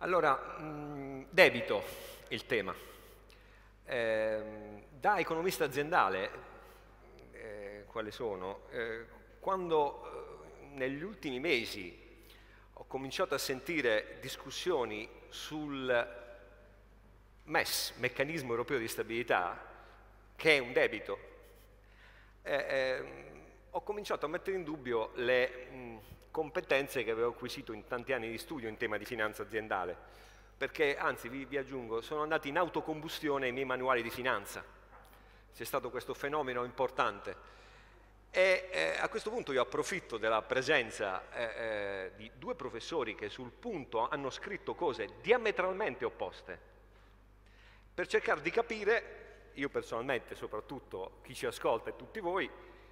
Allora, debito, il tema. Da economista aziendale, quale sono? Quando negli ultimi mesi ho cominciato a sentire discussioni sul MES, Meccanismo Europeo di Stabilità, che è un debito, ho cominciato a mettere in dubbio le competenze che avevo acquisito in tanti anni di studio in tema di finanza aziendale, perché anzi vi aggiungo, sono andati in autocombustione i miei manuali di finanza. C'è stato questo fenomeno importante. E a questo punto io approfitto della presenza di due professori che sul punto hanno scritto cose diametralmente opposte, per cercare di capire, io personalmente, soprattutto chi ci ascolta e tutti voi,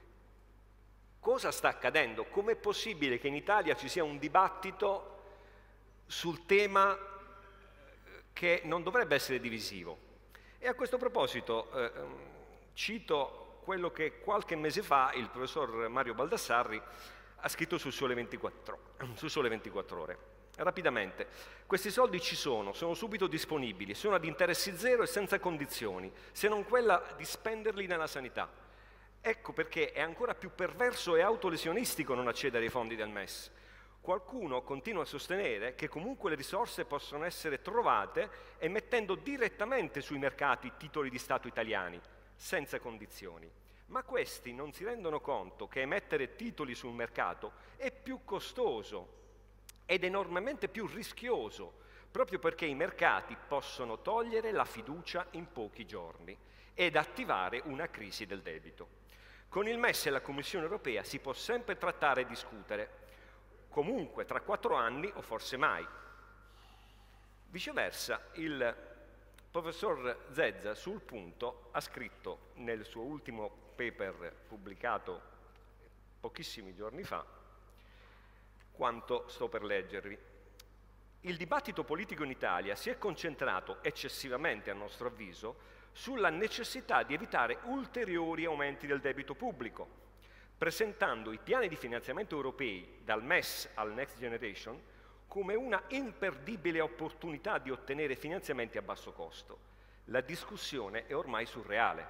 cosa sta accadendo, com'è possibile che in Italia ci sia un dibattito sul tema che non dovrebbe essere divisivo. E a questo proposito cito quello che qualche mese fa il professor Mario Baldassarri ha scritto sul Sole 24 Ore. Rapidamente, questi soldi ci sono subito disponibili, sono ad interessi zero e senza condizioni, se non quella di spenderli nella sanità. Ecco perché è ancora più perverso e autolesionistico non accedere ai fondi del MES. Qualcuno continua a sostenere che comunque le risorse possono essere trovate emettendo direttamente sui mercati titoli di Stato italiani, senza condizioni. Ma questi non si rendono conto che emettere titoli sul mercato è più costoso ed enormemente più rischioso, proprio perché i mercati possono togliere la fiducia in pochi giorni ed attivare una crisi del debito. Con il MES e la Commissione europea si può sempre trattare e discutere, comunque tra 4 anni o forse mai. Viceversa, il professor Zezza sul punto ha scritto nel suo ultimo paper pubblicato pochissimi giorni fa quanto sto per leggervi. Il dibattito politico in Italia si è concentrato eccessivamente, a nostro avviso, sulla necessità di evitare ulteriori aumenti del debito pubblico, presentando i piani di finanziamento europei, dal MES al Next Generation, come una imperdibile opportunità di ottenere finanziamenti a basso costo. La discussione è ormai surreale.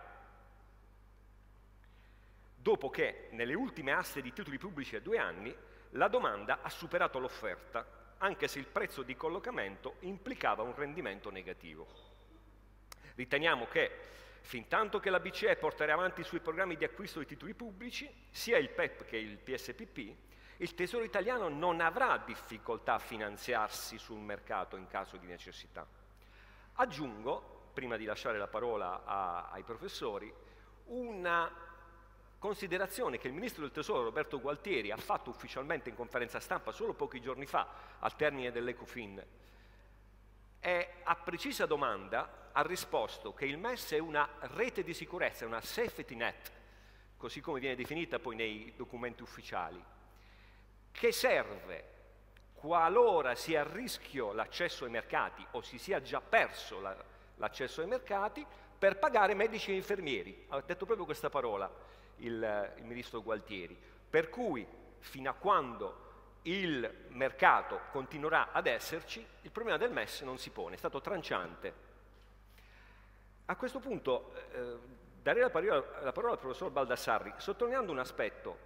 Dopo che, nelle ultime aste di titoli pubblici a 2 anni, la domanda ha superato l'offerta, anche se il prezzo di collocamento implicava un rendimento negativo. Riteniamo che, fintanto che la BCE porterà avanti i suoi programmi di acquisto di titoli pubblici, sia il PEP che il PSPP, il Tesoro italiano non avrà difficoltà a finanziarsi sul mercato in caso di necessità. Aggiungo, prima di lasciare la parola ai professori, una considerazione che il Ministro del Tesoro Roberto Gualtieri ha fatto ufficialmente in conferenza stampa solo pochi giorni fa, al termine dell'Ecofin, e a precisa domanda ha risposto che il MES è una rete di sicurezza, una safety net, così come viene definita poi nei documenti ufficiali, che serve qualora sia a rischio l'accesso ai mercati o si sia già perso l'accesso ai mercati per pagare medici e infermieri. Ha detto proprio questa parola il Ministro Gualtieri. Per cui, fino a quando il mercato continuerà ad esserci, il problema del MES non si pone, è stato tranciante. A questo punto darei la parola al professor Baldassarri, sottolineando un aspetto.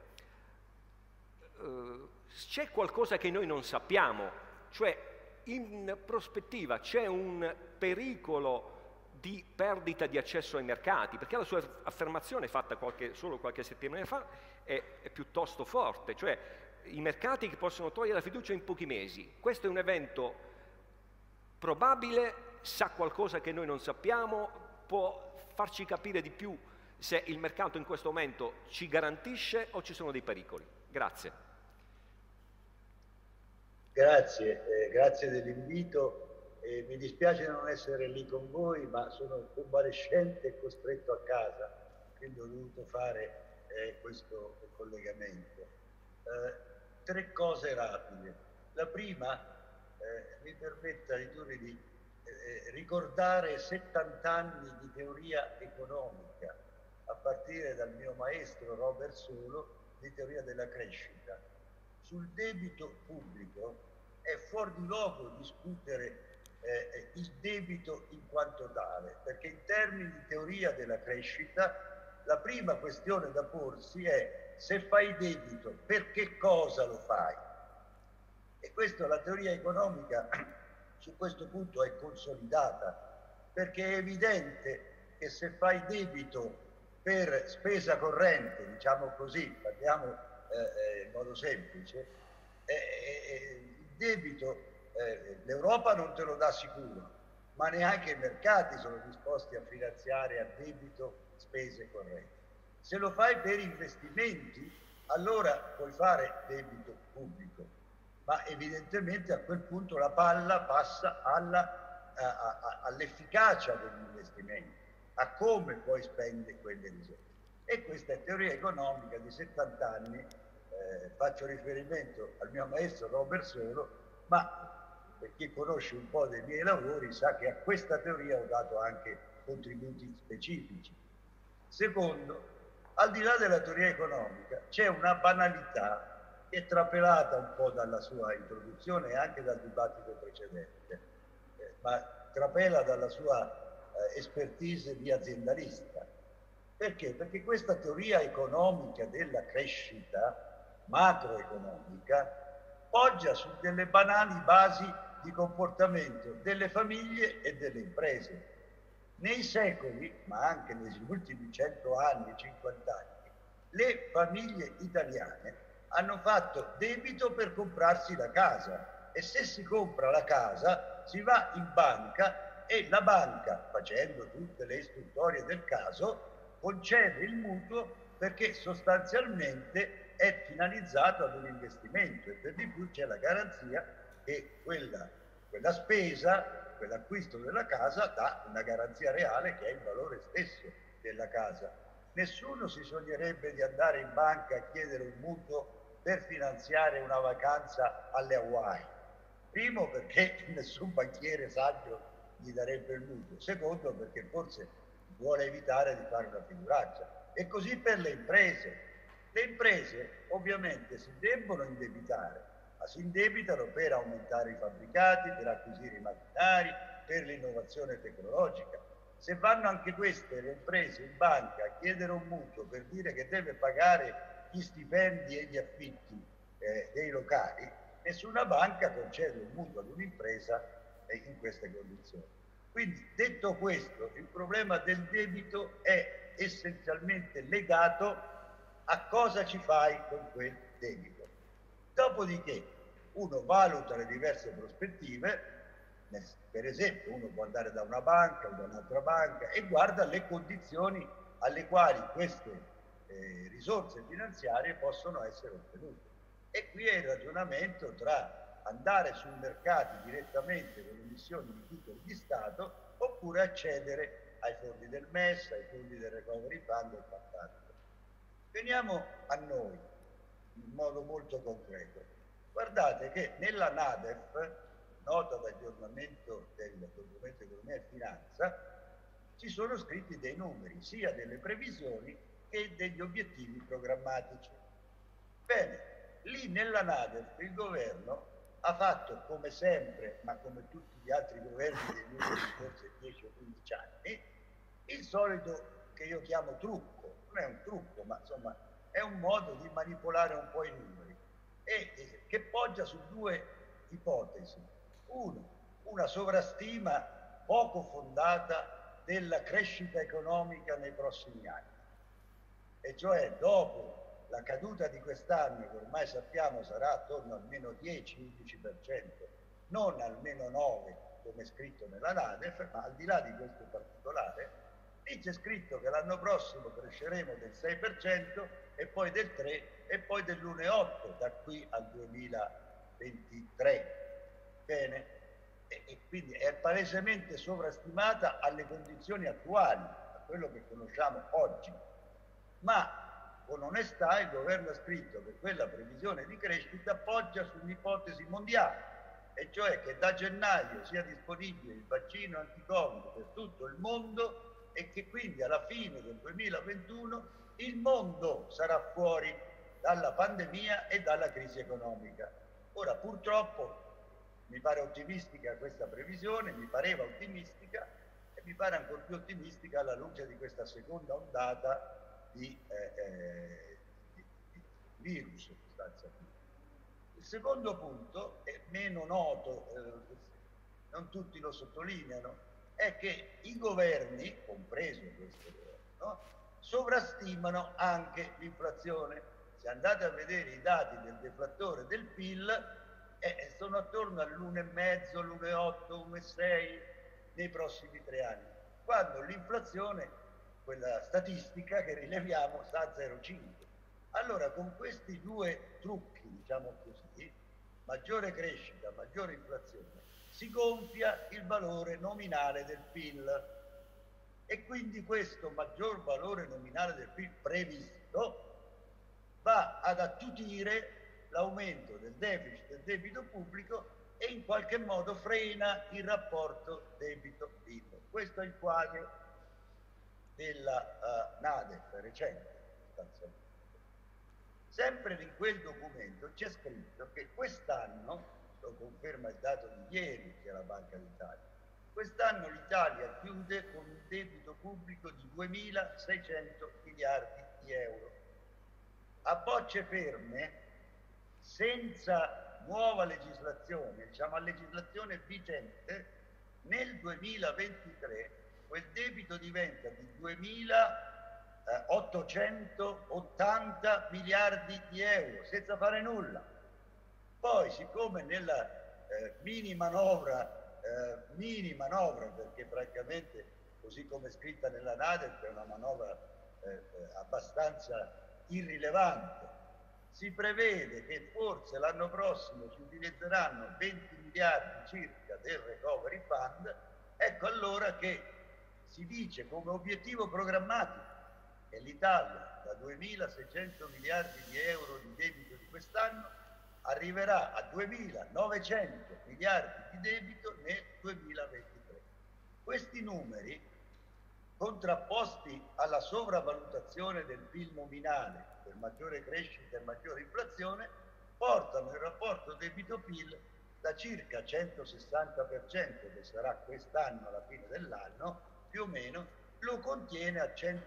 C'è qualcosa che noi non sappiamo, cioè in prospettiva c'è un pericolo di perdita di accesso ai mercati, perché la sua affermazione fatta solo qualche settimana fa è piuttosto forte, cioè i mercati che possono togliere la fiducia in pochi mesi. Questo è un evento probabile, sa qualcosa che noi non sappiamo, può farci capire di più se il mercato in questo momento ci garantisce o ci sono dei pericoli. Grazie. Grazie dell'invito. Mi dispiace non essere lì con voi, ma sono convalescente e costretto a casa, quindi ho dovuto fare questo collegamento. 3 cose rapide. La prima, mi permetta di ricordare 70 anni di teoria economica, a partire dal mio maestro Robert Solow di teoria della crescita. Sul debito pubblico è fuori di luogo discutere il debito in quanto tale, perché in termini di teoria della crescita la prima questione da porsi è: se fai debito, per che cosa lo fai? E questa la teoria economica su questo punto è consolidata, perché è evidente che se fai debito per spesa corrente, diciamo così, parliamo in modo semplice, il debito l'Europa non te lo dà sicuro, ma neanche i mercati sono disposti a finanziare a debito spese correnti. Se lo fai per investimenti, allora puoi fare debito pubblico, ma evidentemente a quel punto la palla passa all'efficacia degli investimenti, a come poi spende quelle risorse. E questa è teoria economica di 70 anni, faccio riferimento al mio maestro Robert Solow, ma per chi conosce un po' dei miei lavori sa che a questa teoria ho dato anche contributi specifici. Secondo, al di là della teoria economica c'è una banalità che è trapelata un po' dalla sua introduzione e anche dal dibattito precedente, ma trapela dalla sua expertise di aziendalista. Perché? Perché questa teoria economica della crescita macroeconomica poggia su delle banali basi di comportamento delle famiglie e delle imprese. Nei secoli, ma anche negli ultimi 100 anni, 50 anni, le famiglie italiane hanno fatto debito per comprarsi la casa, e se si compra la casa si va in banca e la banca, facendo tutte le istruttorie del caso, concede il mutuo perché sostanzialmente è finalizzato ad un investimento, e per di più c'è la garanzia che quella spesa, quell'acquisto della casa dà una garanzia reale che è il valore stesso della casa. Nessuno si sognerebbe di andare in banca a chiedere un mutuo per finanziare una vacanza alle Hawaii. Primo, perché nessun banchiere saggio gli darebbe il mutuo. Secondo, perché forse vuole evitare di fare una figuraccia. E così per le imprese. Le imprese ovviamente si debbono indebitare, ma si indebitano per aumentare i fabbricati, per acquisire i macchinari, per l'innovazione tecnologica. Se vanno anche queste le imprese in banca a chiedere un mutuo per dire che deve pagare gli stipendi e gli affitti dei locali, nessuna banca concede un mutuo ad un'impresa in queste condizioni. Quindi, detto questo, il problema del debito è essenzialmente legato a cosa ci fai con quel debito. Dopodiché uno valuta le diverse prospettive, per esempio uno può andare da una banca o da un'altra banca e guarda le condizioni alle quali queste risorse finanziarie possono essere ottenute. E qui è il ragionamento tra andare sui mercati direttamente con emissioni di titoli di Stato oppure accedere ai fondi del MES, ai fondi del Recovery Fund e quant'altro. Veniamo a noi in modo molto concreto. Guardate che nella NADEF, nota d'aggiornamento del documento economia e finanza, ci sono scritti dei numeri, sia delle previsioni che degli obiettivi programmatici. Bene, lì nella NADEF il governo ha fatto, come sempre, ma come tutti gli altri governi degli ultimi forse 10 o 15 anni, il solito che io chiamo trucco. Non è un trucco, ma insomma è un modo di manipolare un po' i numeri, e che poggia su due ipotesi. Uno, una sovrastima poco fondata della crescita economica nei prossimi anni, e cioè dopo la caduta di quest'anno, che ormai sappiamo sarà attorno al meno 10-11%, non al meno 9% come è scritto nella NADEF, ma al di là di questo particolare, lì c'è scritto che l'anno prossimo cresceremo del 6% e poi del 3% e poi dell'1,8% da qui al 2023. Bene? E quindi è palesemente sovrastimata alle condizioni attuali, a quello che conosciamo oggi. Ma con onestà il governo ha scritto che quella previsione di crescita poggia su un'ipotesi mondiale, e cioè che da gennaio sia disponibile il vaccino anti-Covid per tutto il mondo e che quindi alla fine del 2021 il mondo sarà fuori dalla pandemia e dalla crisi economica. Ora, purtroppo, mi pare ottimistica questa previsione, mi pareva ottimistica e mi pare ancora più ottimistica alla luce di questa seconda ondata di virus sostanzialmente. Il secondo punto è meno noto, non tutti lo sottolineano, è che i governi, compreso questo governo, sovrastimano anche l'inflazione. Se andate a vedere i dati del deflattore del PIL, sono attorno all'1,5, l'1,8, 1,6 nei prossimi 3 anni, quando l'inflazione, quella statistica che rileviamo, sta a 0,5. Allora, con questi due trucchi, diciamo così, maggiore crescita, maggiore inflazione, si gonfia il valore nominale del PIL e quindi questo maggior valore nominale del PIL previsto va ad attutire l'aumento del deficit del debito pubblico e in qualche modo frena il rapporto debito-PIL. Questo è il quadro della NADEF recente, sostanzialmente. Sempre in quel documento c'è scritto che quest'anno, lo conferma il dato di ieri della Banca d'Italia, quest'anno l'Italia chiude con un debito pubblico di 2.600 miliardi di euro. A bocce ferme, senza nuova legislazione, diciamo a legislazione vigente, nel 2023 quel debito diventa di 2.880 miliardi di euro, senza fare nulla. Poi, siccome nella mini manovra, perché francamente, così come è scritta nella NADEF, è una manovra abbastanza irrilevante, si prevede che forse l'anno prossimo si utilizzeranno 20 miliardi circa del Recovery Fund. Ecco allora che si dice come obiettivo programmatico che l'Italia da 2.600 miliardi di euro di debito di quest'anno arriverà a 2.900 miliardi di debito nel 2023. Questi numeri, contrapposti alla sovravalutazione del PIL nominale per maggiore crescita e maggiore inflazione, portano il rapporto debito-PIL da circa 160%, che sarà quest'anno alla fine dell'anno, più o meno, lo contiene a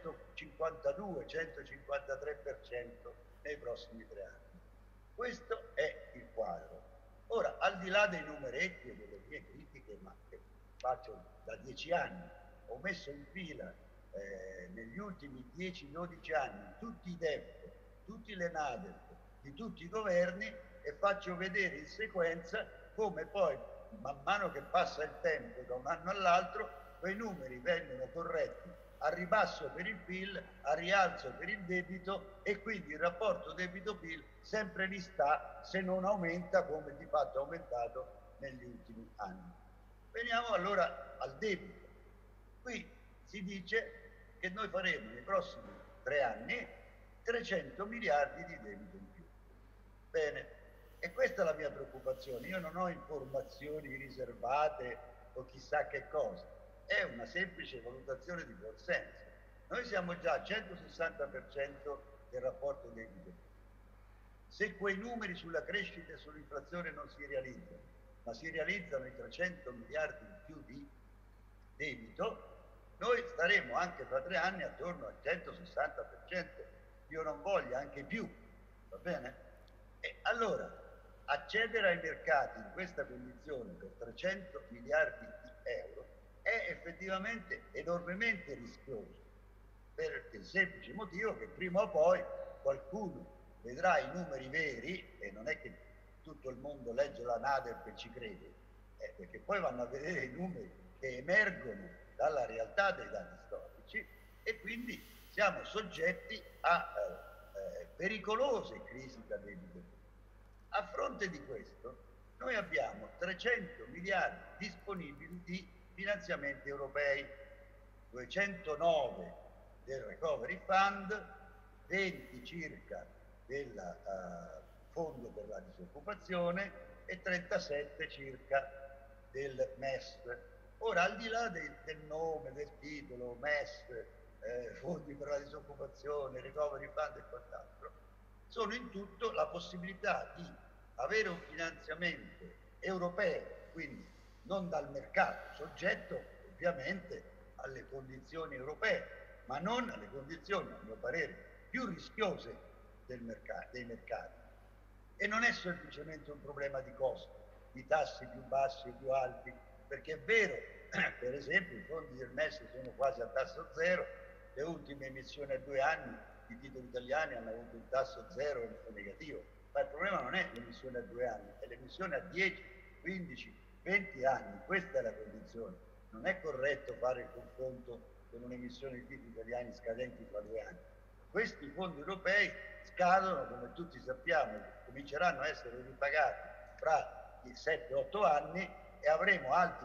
152-153% nei prossimi 3 anni. Questo è il quadro. Ora, al di là dei numeretti e delle mie critiche, ma che faccio da 10 anni, ho messo in fila negli ultimi 10-12 anni tutti i DEF, tutti le NADEF di tutti i governi e faccio vedere in sequenza come poi, man mano che passa il tempo da un anno all'altro, quei numeri vengono corretti a ribasso per il PIL, a rialzo per il debito e quindi il rapporto debito-PIL sempre lì sta, se non aumenta come di fatto è aumentato negli ultimi anni. Veniamo allora al debito. Qui si dice che noi faremo nei prossimi 3 anni 300 miliardi di debito in più. Bene, e questa è la mia preoccupazione. Io non ho informazioni riservate o chissà che cosa, è una semplice valutazione di buon senso. Noi siamo già al 160% del rapporto debito. Se quei numeri sulla crescita e sull'inflazione non si realizzano, ma si realizzano i 300 miliardi in più di debito, noi staremo anche tra 3 anni attorno al 160%, io non voglio anche più, va bene? E allora accedere ai mercati in questa condizione per 300 miliardi di euro è effettivamente enormemente rischioso, per il semplice motivo che prima o poi qualcuno vedrà i numeri veri, e non è che tutto il mondo legge la NADEF e ci crede, perché poi vanno a vedere i numeri che emergono dalla realtà dei dati storici e quindi siamo soggetti a pericolose crisi da debito. A fronte di questo noi abbiamo 300 miliardi disponibili di finanziamenti europei, 209 del Recovery Fund, 20 circa del Fondo per la disoccupazione e 37 circa del MES. Ora, al di là del nome, del titolo, MES, Fondi per la disoccupazione, Recovery Fund e quant'altro, sono in tutto la possibilità di avere un finanziamento europeo, quindi non dal mercato, soggetto ovviamente alle condizioni europee, ma non alle condizioni, a mio parere, più rischiose dei mercati. E non è semplicemente un problema di costo, di tassi più bassi e più alti, perché è vero, per esempio, i fondi del MES sono quasi a tasso zero, le ultime emissioni a 2 anni di titoli italiani hanno avuto un tasso zero o negativo, ma il problema non è l'emissione a 2 anni, è l'emissione a 10, 15, 20 anni, questa è la condizione. Non è corretto fare il confronto con un'emissione di titoli italiani scadenti fra 2 anni. Questi fondi europei scadono, come tutti sappiamo, cominceranno a essere ripagati fra i 7-8 anni e avremo altri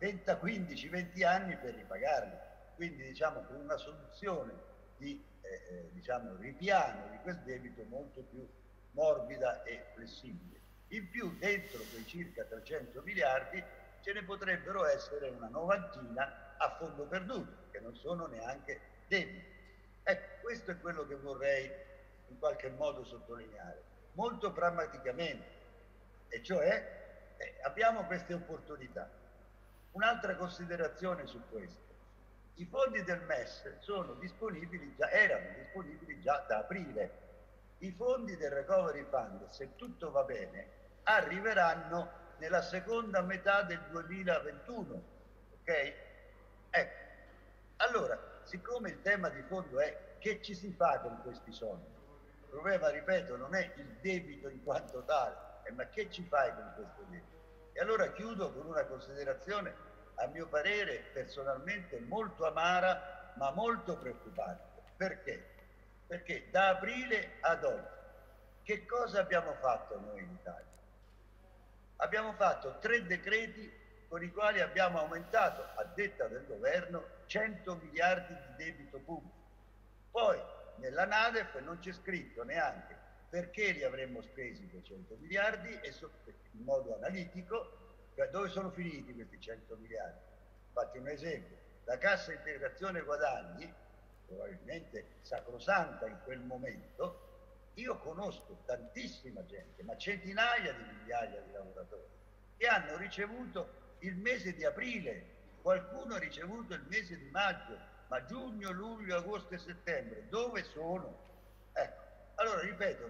15-20 anni per ripagarli. Quindi diciamo con una soluzione di ripiano di quel debito molto più morbida e flessibile. In più dentro quei circa 300 miliardi ce ne potrebbero essere una novantina a fondo perduto, che non sono neanche debiti. Ecco, questo è quello che vorrei in qualche modo sottolineare, molto pragmaticamente, e cioè abbiamo queste opportunità. Un'altra considerazione su questo: i fondi del MES sono disponibili erano disponibili già da aprile. I fondi del Recovery Fund, se tutto va bene, arriveranno nella seconda metà del 2021, ok? Ecco, allora, siccome il tema di fondo è che ci si fa con questi soldi, il problema, ripeto, non è il debito in quanto tale, ma che ci fai con questo debito? E allora chiudo con una considerazione, a mio parere personalmente molto amara, ma molto preoccupante. Perché? Perché da aprile ad oggi, che cosa abbiamo fatto noi in Italia? Abbiamo fatto 3 decreti con i quali abbiamo aumentato, a detta del governo, 100 miliardi di debito pubblico. Poi nella NADEF non c'è scritto neanche perché li avremmo spesi quei 100 miliardi e in modo analitico, cioè dove sono finiti questi 100 miliardi. Fatti un esempio: la cassa integrazione guadagni, probabilmente sacrosanta in quel momento, io conosco tantissima gente, ma centinaia di migliaia di lavoratori, che hanno ricevuto il mese di aprile, qualcuno ha ricevuto il mese di maggio, ma giugno, luglio, agosto e settembre dove sono? Ecco, allora ripeto,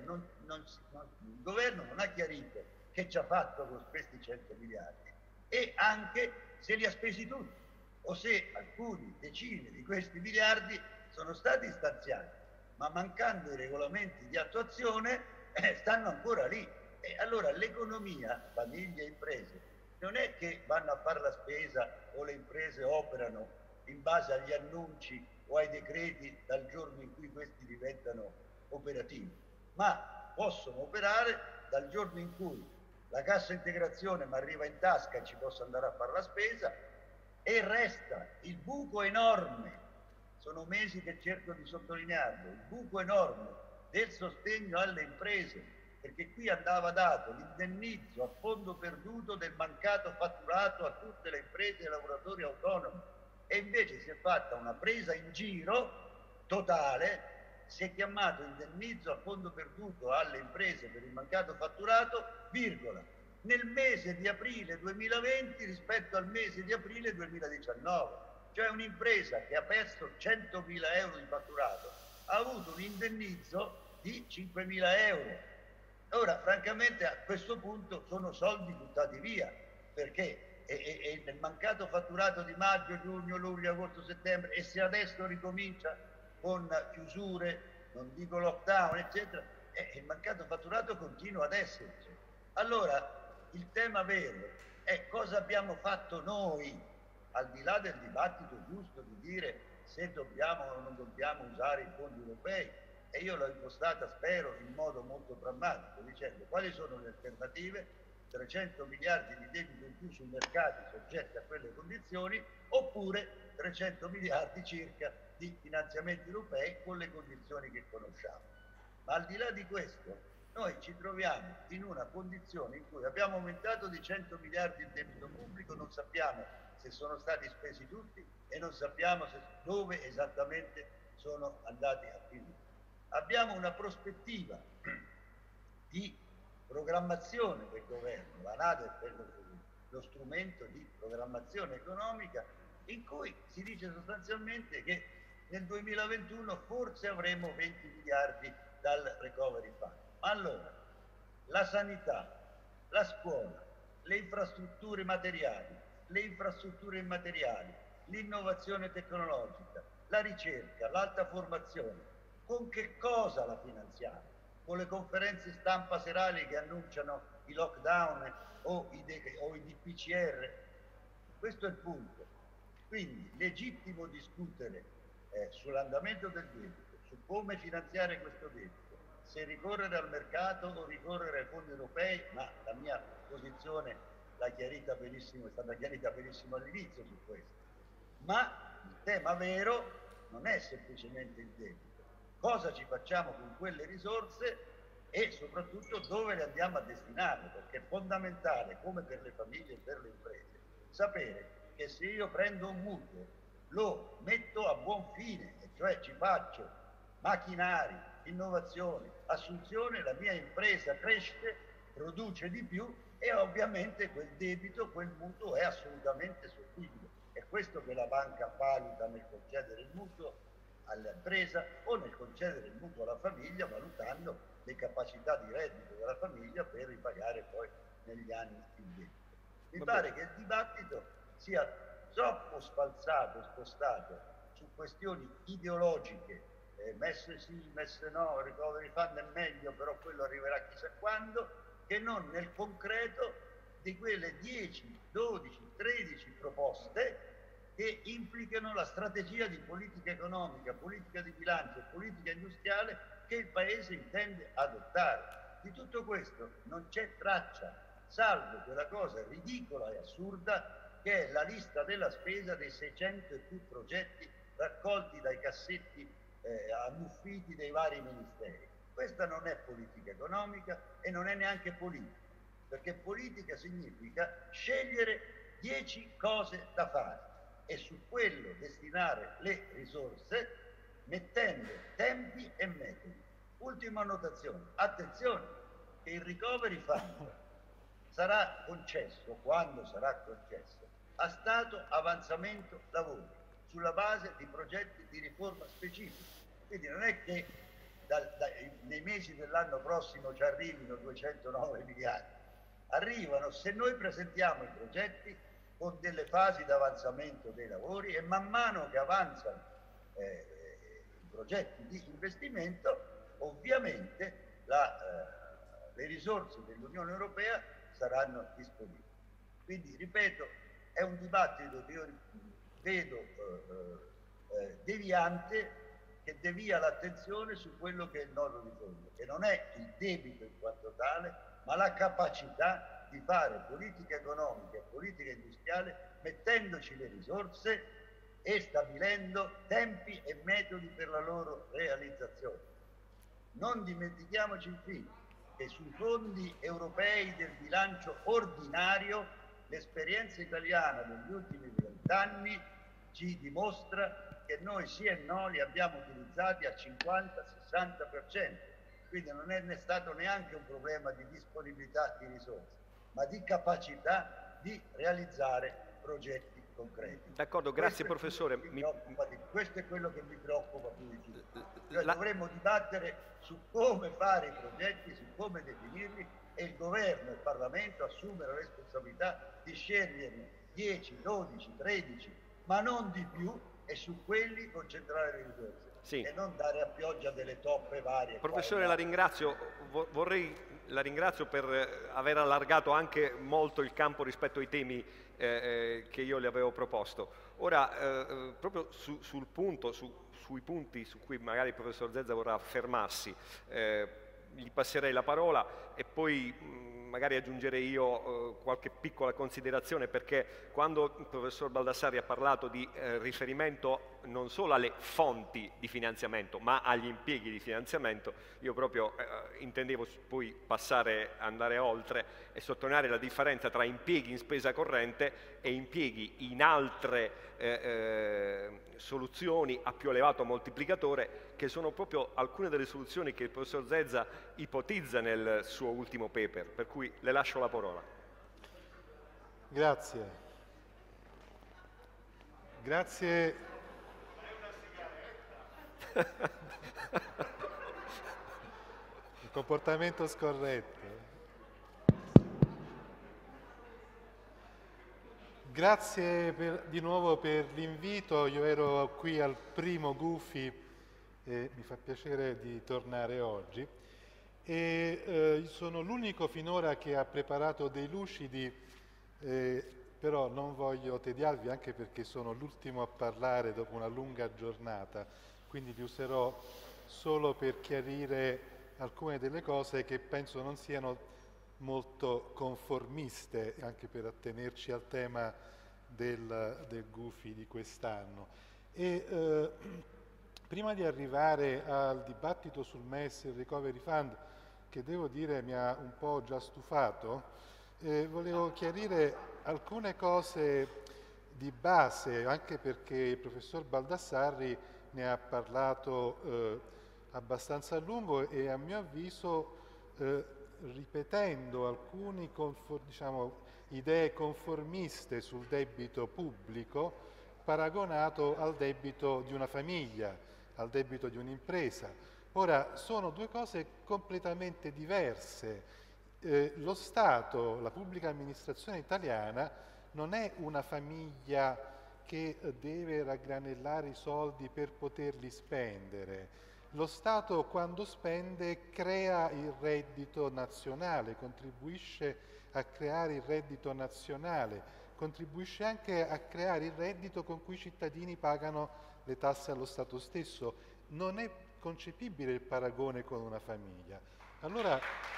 il governo non ha chiarito che ci ha fatto con questi 100 miliardi e anche se li ha spesi tutti o se alcuni decine di questi miliardi sono stati stanziati, ma mancando i regolamenti di attuazione stanno ancora lì. E allora l'economia, famiglie e imprese, non è che vanno a fare la spesa o le imprese operano in base agli annunci o ai decreti dal giorno in cui questi diventano operativi, ma possono operare dal giorno in cui la cassa integrazione mi arriva in tasca e ci posso andare a fare la spesa, e resta il buco enorme, sono mesi che cerco di sottolinearlo, il buco enorme del sostegno alle imprese, perché qui andava dato l'indennizzo a fondo perduto del mancato fatturato a tutte le imprese e ai lavoratori autonomi, e invece si è fatta una presa in giro totale, si è chiamato indennizzo a fondo perduto alle imprese per il mancato fatturato, virgola, nel mese di aprile 2020 rispetto al mese di aprile 2019. Cioè un'impresa che ha perso 100.000 euro di fatturato ha avuto un indennizzo di 5.000 euro. Ora, francamente, a questo punto sono soldi buttati via, perché nel mancato fatturato di maggio, giugno, luglio, agosto, settembre, e se adesso ricomincia con chiusure, non dico lockdown, eccetera, il mancato fatturato continua ad esserci. Allora, il tema vero è cosa abbiamo fatto noi, al di là del dibattito giusto di dire se dobbiamo o non dobbiamo usare i fondi europei, e io l'ho impostata, spero, in modo molto pragmatico, dicendo quali sono le alternative: 300 miliardi di debito in più sui mercati soggetti a quelle condizioni, oppure 300 miliardi circa di finanziamenti europei con le condizioni che conosciamo. Ma al di là di questo, noi ci troviamo in una condizione in cui abbiamo aumentato di 100 miliardi il debito pubblico, non sappiamo se sono stati spesi tutti e non sappiamo dove esattamente sono andati a finire. Abbiamo una prospettiva di programmazione del governo, la NADEF è lo strumento di programmazione economica, in cui si dice sostanzialmente che nel 2021 forse avremo 20 miliardi dal recovery fund. Ma allora, la sanità, la scuola, le infrastrutture materiali, le infrastrutture immateriali, l'innovazione tecnologica, la ricerca, l'alta formazione, con che cosa la finanziamo? Con le conferenze stampa serali che annunciano i lockdown o i DPCR? Questo è il punto. Quindi legittimo discutere sull'andamento del debito, su come finanziare questo debito, se ricorrere al mercato o ricorrere ai fondi europei, ma la mia posizione l'ha chiarita benissimo, è stata chiarita benissimo all'inizio su questo. Ma il tema vero non è semplicemente il debito. Cosa ci facciamo con quelle risorse e soprattutto dove le andiamo a destinare, perché è fondamentale, come per le famiglie e per le imprese, sapere che se io prendo un mutuo lo metto a buon fine, e cioè ci faccio macchinari, innovazione, assunzione, la mia impresa cresce, produce di più e ovviamente quel debito, quel mutuo è assolutamente sostenibile. È questo che la banca valuta nel concedere il mutuo all'impresa o nel concedere il mutuo alla famiglia, valutando le capacità di reddito della famiglia per ripagare poi negli anni il debito. Mi pare che il dibattito sia troppo sfalsato e spostato su questioni ideologiche, messe sì, messe no, il recovery fund è meglio, però quello arriverà chissà quando, che non nel concreto di quelle 10, 12, 13 proposte che implicano la strategia di politica economica, politica di bilancio e politica industriale che il Paese intende adottare. Di tutto questo non c'è traccia, salvo quella cosa ridicola e assurda che è la lista della spesa dei 600 e più progetti raccolti dai cassetti ammuffiti dei vari ministeri. Questa non è politica economica e non è neanche politica, perché politica significa scegliere 10 cose da fare e su quello destinare le risorse mettendo tempi e metodi. Ultima annotazione, attenzione che il recovery fund sarà concesso, quando sarà concesso, a stato avanzamento lavori, sulla base di progetti di riforma specifici. Quindi non è che nei mesi dell'anno prossimo ci arrivino 209 miliardi, arrivano se noi presentiamo i progetti con delle fasi di avanzamento dei lavori e man mano che avanzano i progetti di investimento, ovviamente le risorse dell'Unione Europea saranno disponibili. Quindi, ripeto, è un dibattito che io vedo deviante, che devia l'attenzione su quello che è il nodo di fondo, che non è il debito in quanto tale, ma la capacità di fare politica economica e politica industriale mettendoci le risorse e stabilendo tempi e metodi per la loro realizzazione. Non dimentichiamoci infine che sui fondi europei del bilancio ordinario l'esperienza italiana degli ultimi 20 anni ci dimostra che noi sì e no li abbiamo utilizzati al 50-60%, quindi non è stato neanche un problema di disponibilità di risorse, ma di capacità di realizzare progetti concreti. D'accordo, grazie professore. Questo è quello che mi preoccupa più di tutto. Cioè, dovremmo dibattere su come fare i progetti, su come definirli, e il governo e il Parlamento assumere la responsabilità di sceglierne 10, 12, 13, ma non di più, e su quelli concentrare le risorse. Sì. E non dare a pioggia delle toppe varie. Professore, la ringrazio. La ringrazio per aver allargato anche molto il campo rispetto ai temi che io le avevo proposto. Ora, proprio sui punti su cui magari il professor Zezza vorrà fermarsi, gli passerei la parola e poi magari aggiungerei io qualche piccola considerazione, perché quando il professor Baldassarri ha parlato di riferimento non solo alle fonti di finanziamento, ma agli impieghi di finanziamento. Io proprio intendevo poi andare oltre e sottolineare la differenza tra impieghi in spesa corrente e impieghi in altre soluzioni a più elevato moltiplicatore, che sono proprio alcune delle soluzioni che il professor Zezza ipotizza nel suo ultimo paper, per cui le lascio la parola. Grazie. Grazie. Il comportamento scorretto. Grazie di nuovo per l'invito. Io ero qui al primo Gufi e mi fa piacere di tornare oggi. Sono l'unico finora che ha preparato dei lucidi, però non voglio tediarvi, anche perché sono l'ultimo a parlare dopo una lunga giornata, quindi li userò solo per chiarire alcune delle cose che penso non siano molto conformiste, anche per attenerci al tema del Gufi di quest'anno. Prima di arrivare al dibattito sul MES e il Recovery Fund, che devo dire mi ha un po' già stufato, volevo chiarire alcune cose di base, anche perché il professor Baldassarri ne ha parlato abbastanza a lungo e a mio avviso ripetendo alcune idee conformiste sul debito pubblico paragonato al debito di una famiglia, al debito di un'impresa. Ora, sono due cose completamente diverse. Lo Stato, la pubblica amministrazione italiana, non è una famiglia che deve raggranellare i soldi per poterli spendere. Lo Stato, quando spende, crea il reddito nazionale, contribuisce a creare il reddito nazionale, contribuisce anche a creare il reddito con cui i cittadini pagano le tasse allo Stato stesso. Non è concepibile il paragone con una famiglia. Allora,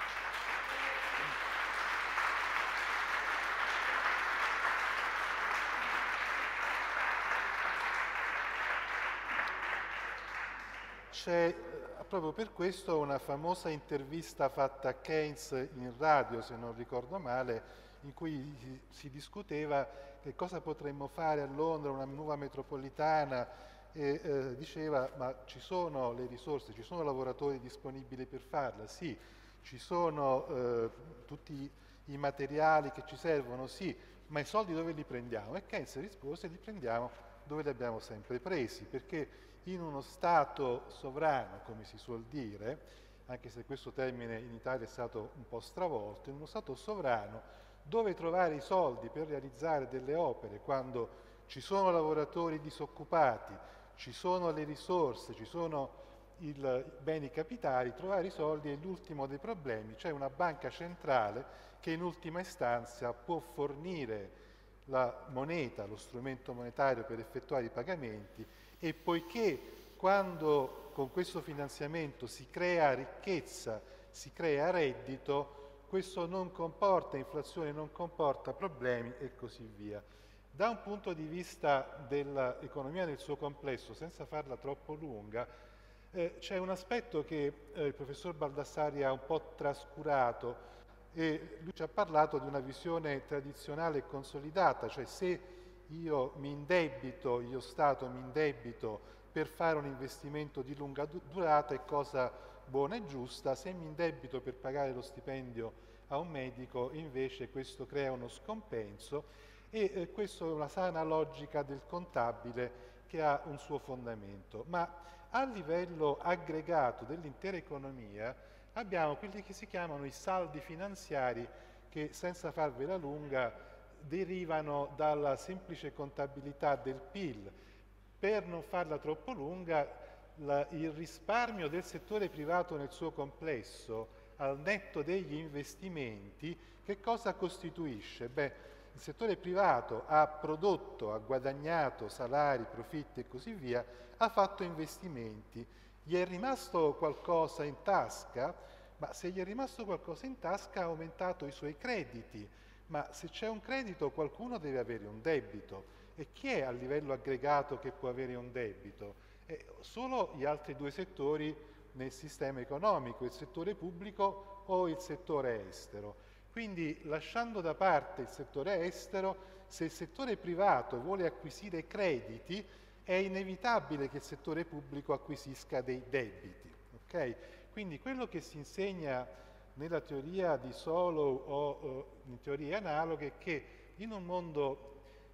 c'è proprio per questo una famosa intervista fatta a Keynes in radio, se non ricordo male, in cui si discuteva che cosa potremmo fare a Londra, una nuova metropolitana, e diceva: ma ci sono le risorse, ci sono lavoratori disponibili per farla? Sì. Ci sono tutti i materiali che ci servono? Sì. Ma i soldi dove li prendiamo? E Keynes rispose: li prendiamo dove li abbiamo sempre presi, perché in uno Stato sovrano, come si suol dire, anche se questo termine in Italia è stato un po' stravolto, in uno Stato sovrano dove trovare i soldi per realizzare delle opere quando ci sono lavoratori disoccupati, ci sono le risorse, ci sono i beni capitali, trovare i soldi è l'ultimo dei problemi. C'è una banca centrale che in ultima istanza può fornire la moneta, lo strumento monetario per effettuare i pagamenti, e poiché quando con questo finanziamento si crea ricchezza, si crea reddito, questo non comporta inflazione, non comporta problemi e così via. Da un punto di vista dell'economia nel suo complesso, senza farla troppo lunga, c'è un aspetto che il professor Baldassarri ha un po' trascurato, e lui ci ha parlato di una visione tradizionale e consolidata, cioè se io Stato mi indebito per fare un investimento di lunga durata è cosa buona e giusta, se mi indebito per pagare lo stipendio a un medico invece questo crea uno scompenso, e questa è una sana logica del contabile che ha un suo fondamento. Ma a livello aggregato dell'intera economia abbiamo quelli che si chiamano i saldi finanziari, che senza farvela lunga derivano dalla semplice contabilità del PIL. Per non farla troppo lunga, il risparmio del settore privato nel suo complesso, al netto degli investimenti, che cosa costituisce? Beh, il settore privato ha prodotto, ha guadagnato salari, profitti e così via, ha fatto investimenti. Gli è rimasto qualcosa in tasca? Ma se gli è rimasto qualcosa in tasca ha aumentato i suoi crediti. Ma se c'è un credito qualcuno deve avere un debito, E chi è a livello aggregato che può avere un debito? Solo gli altri due settori nel sistema economico, il settore pubblico o il settore estero. Quindi, lasciando da parte il settore estero, se il settore privato vuole acquisire crediti, è inevitabile che il settore pubblico acquisisca dei debiti. Okay? Quindi quello che si insegna nella teoria di Solow o in teorie analoghe è che in un mondo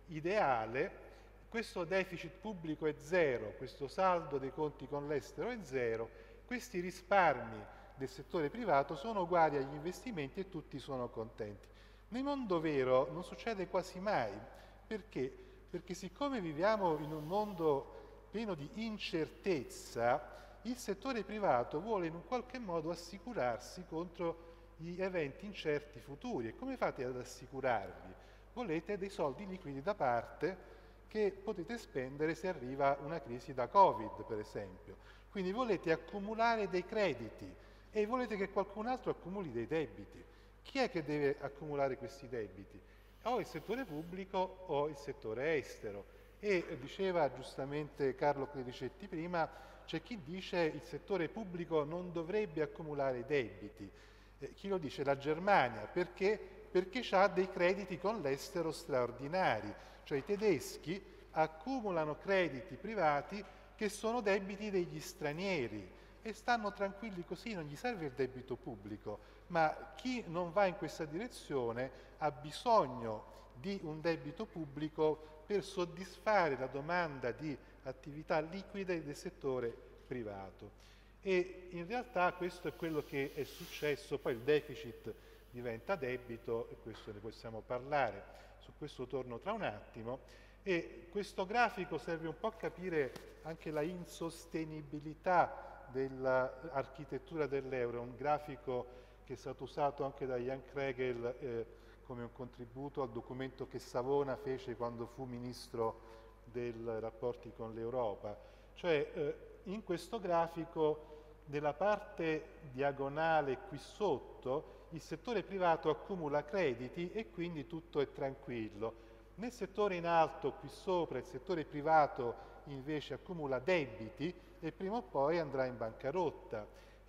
ideale questo deficit pubblico è zero, questo saldo dei conti con l'estero è zero, questi risparmi del settore privato sono uguali agli investimenti e tutti sono contenti. Nel mondo vero non succede quasi mai. Perché? Perché siccome viviamo in un mondo pieno di incertezza, il settore privato vuole in un qualche modo assicurarsi contro gli eventi incerti futuri. E come fate ad assicurarvi? Volete dei soldi liquidi da parte che potete spendere se arriva una crisi da Covid, per esempio. Quindi volete accumulare dei crediti e volete che qualcun altro accumuli dei debiti. Chi è che deve accumulare questi debiti? O il settore pubblico o il settore estero. E diceva giustamente Carlo Clericetti prima, c'è chi dice il settore pubblico non dovrebbe accumulare debiti. Chi lo dice? La Germania. Perché? Perché ha dei crediti con l'estero straordinari. Cioè i tedeschi accumulano crediti privati che sono debiti degli stranieri e stanno tranquilli così, non gli serve il debito pubblico, ma chi non va in questa direzione ha bisogno di un debito pubblico per soddisfare la domanda di attività liquide del settore privato. E in realtà questo è quello che è successo, poi il deficit diventa debito, e questo ne possiamo parlare, su questo torno tra un attimo, e questo grafico serve un po' a capire anche la insostenibilità dell'architettura dell'euro. È un grafico che è stato usato anche da Jan Kregel come un contributo al documento che Savona fece quando fu ministro dei rapporti con l'Europa. Cioè in questo grafico, nella parte diagonale qui sotto, il settore privato accumula crediti e quindi tutto è tranquillo. Nel settore in alto, qui sopra, il settore privato invece accumula debiti e prima o poi andrà in bancarotta.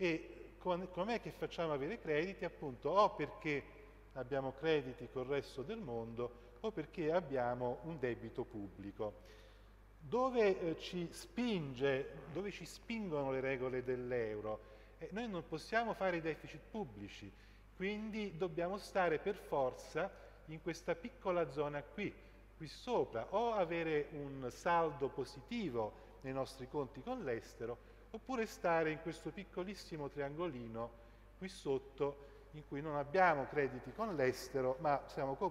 E com'è che facciamo avere crediti? Appunto, o perché abbiamo crediti col resto del mondo o perché abbiamo un debito pubblico. Dove ci spingono le regole dell'euro? Noi non possiamo fare deficit pubblici, quindi dobbiamo stare per forza in questa piccola zona qui sopra, o avere un saldo positivo nei nostri conti con l'estero, oppure stare in questo piccolissimo triangolino qui sotto in cui non abbiamo crediti con l'estero, ma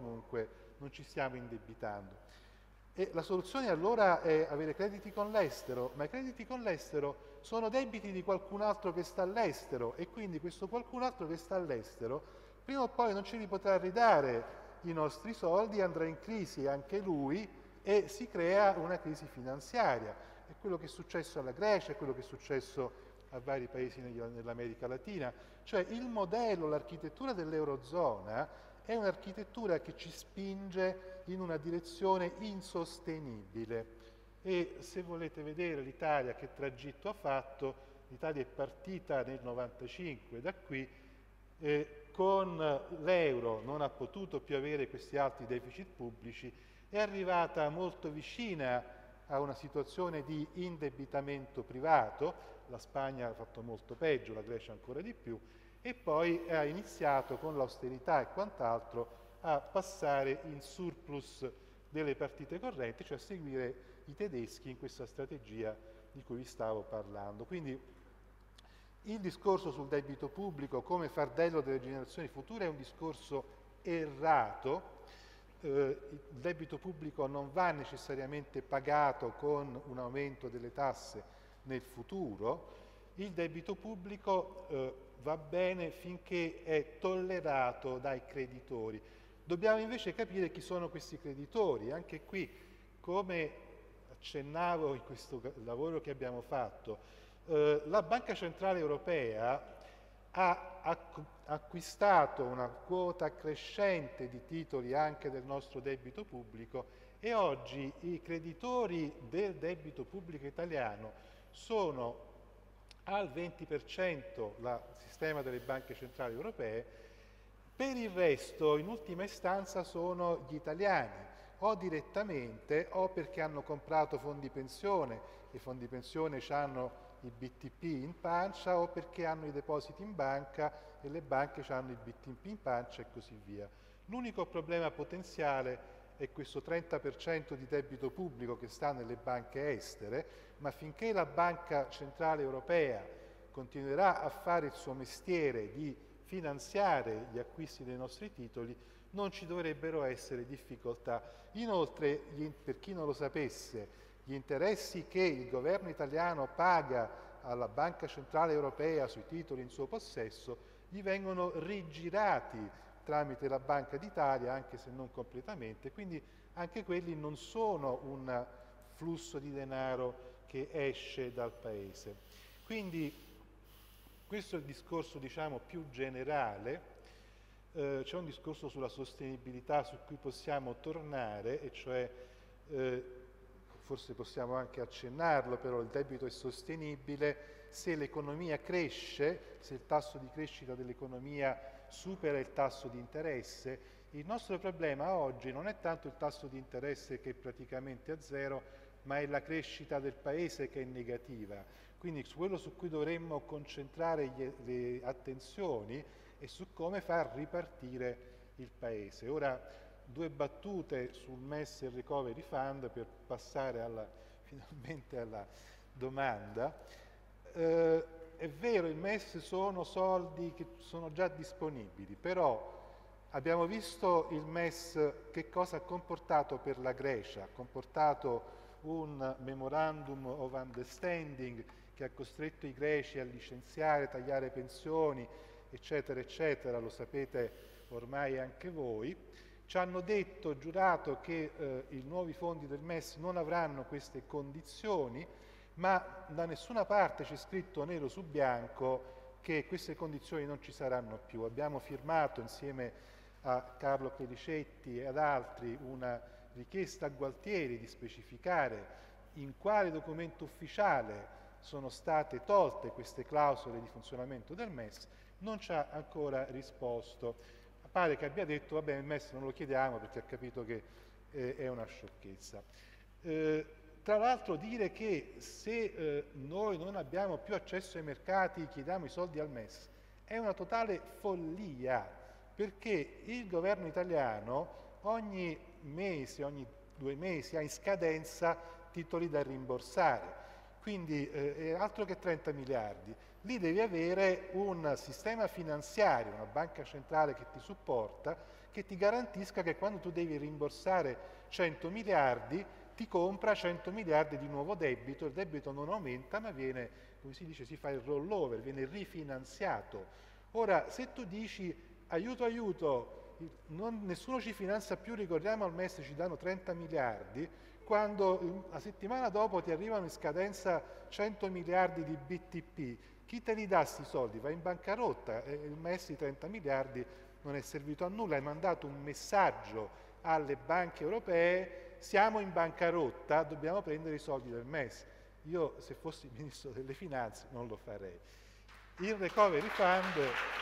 non ci stiamo indebitando. E la soluzione allora è avere crediti con l'estero, ma i crediti con l'estero sono debiti di qualcun altro che sta all'estero e quindi questo qualcun altro che sta all'estero prima o poi non ce li potrà ridare i nostri soldi, andrà in crisi anche lui e si crea una crisi finanziaria. È quello che è successo alla Grecia, è quello che è successo a vari paesi nell'America Latina. Cioè il modello, l'architettura dell'Eurozona è un'architettura che ci spinge in una direzione insostenibile. E se volete vedere l'Italia che tragitto ha fatto, l'Italia è partita nel 95 da qui, con l'euro non ha potuto più avere questi alti deficit pubblici, è arrivata molto vicina a una situazione di indebitamento privato, la Spagna ha fatto molto peggio, la Grecia ancora di più, e poi ha iniziato con l'austerità e quant'altro a passare in surplus delle partite correnti, cioè a seguire i tedeschi in questa strategia di cui vi stavo parlando. Quindi il discorso sul debito pubblico come fardello delle generazioni future è un discorso errato. Il debito pubblico non va necessariamente pagato con un aumento delle tasse nel futuro. Il debito pubblico va bene finché è tollerato dai creditori. Dobbiamo invece capire chi sono questi creditori. Anche qui, come accennavo in questo lavoro che abbiamo fatto, la Banca Centrale Europea ha acquistato una quota crescente di titoli anche del nostro debito pubblico e oggi i creditori del debito pubblico italiano sono al 20% il sistema delle banche centrali europee, per il resto in ultima istanza sono gli italiani, o direttamente o perché hanno comprato fondi pensione, i fondi pensione hanno i BTP in pancia, o perché hanno i depositi in banca e le banche hanno i BTP in pancia e così via. L'unico problema potenziale è questo 30% di debito pubblico che sta nelle banche estere, ma finché la Banca Centrale Europea continuerà a fare il suo mestiere di finanziare gli acquisti dei nostri titoli, non ci dovrebbero essere difficoltà. Inoltre, per chi non lo sapesse, gli interessi che il governo italiano paga alla Banca Centrale Europea sui titoli in suo possesso gli vengono rigirati tramite la Banca d'Italia, anche se non completamente, quindi anche quelli non sono un flusso di denaro che esce dal Paese. Quindi questo è il discorso, diciamo, più generale. C'è un discorso sulla sostenibilità su cui possiamo tornare, e cioè forse possiamo anche accennarlo, però il debito è sostenibile se l'economia cresce, se il tasso di crescita dell'economia supera il tasso di interesse. Il nostro problema oggi non è tanto il tasso di interesse che è praticamente a zero, ma è la crescita del Paese che è negativa. Quindi quello su cui dovremmo concentrare le attenzioni è su come far ripartire il Paese. Ora, due battute sul MES e il Recovery Fund per passare finalmente alla domanda. È vero, il MES sono soldi che sono già disponibili, però abbiamo visto il MES che cosa ha comportato per la Grecia. Ha comportato un Memorandum of Understanding che ha costretto i greci a licenziare, tagliare pensioni, eccetera, eccetera, lo sapete ormai anche voi. Ci hanno detto, giurato, che i nuovi fondi del MES non avranno queste condizioni, ma da nessuna parte c'è scritto nero su bianco che queste condizioni non ci saranno più. Abbiamo firmato insieme a Carlo Clericetti e ad altri una richiesta a Gualtieri di specificare in quale documento ufficiale sono state tolte queste clausole di funzionamento del MES. Non ci ha ancora risposto. Pare che abbia detto, va bene, il MES non lo chiediamo perché ha capito che è una sciocchezza. Tra l'altro dire che se noi non abbiamo più accesso ai mercati, chiediamo i soldi al MES, è una totale follia, perché il governo italiano ogni mese, ogni 2 mesi ha in scadenza titoli da rimborsare, quindi è altro che 30 miliardi. Lì devi avere un sistema finanziario, una banca centrale che ti supporta, che ti garantisca che quando tu devi rimborsare 100 miliardi, ti compra 100 miliardi di nuovo debito, il debito non aumenta ma viene, come si dice, si fa il rollover, viene rifinanziato. Ora, se tu dici aiuto, aiuto, nessuno ci finanzia più, ricordiamo al MES ci danno 30 miliardi, quando la settimana dopo ti arrivano in scadenza 100 miliardi di BTP, chi te li dà sti soldi? Va in bancarotta, e il MES di 30 miliardi non è servito a nulla, hai mandato un messaggio alle banche europee: siamo in bancarotta, dobbiamo prendere i soldi del MES. Io, se fossi Ministro delle Finanze, non lo farei. Il Recovery Fund...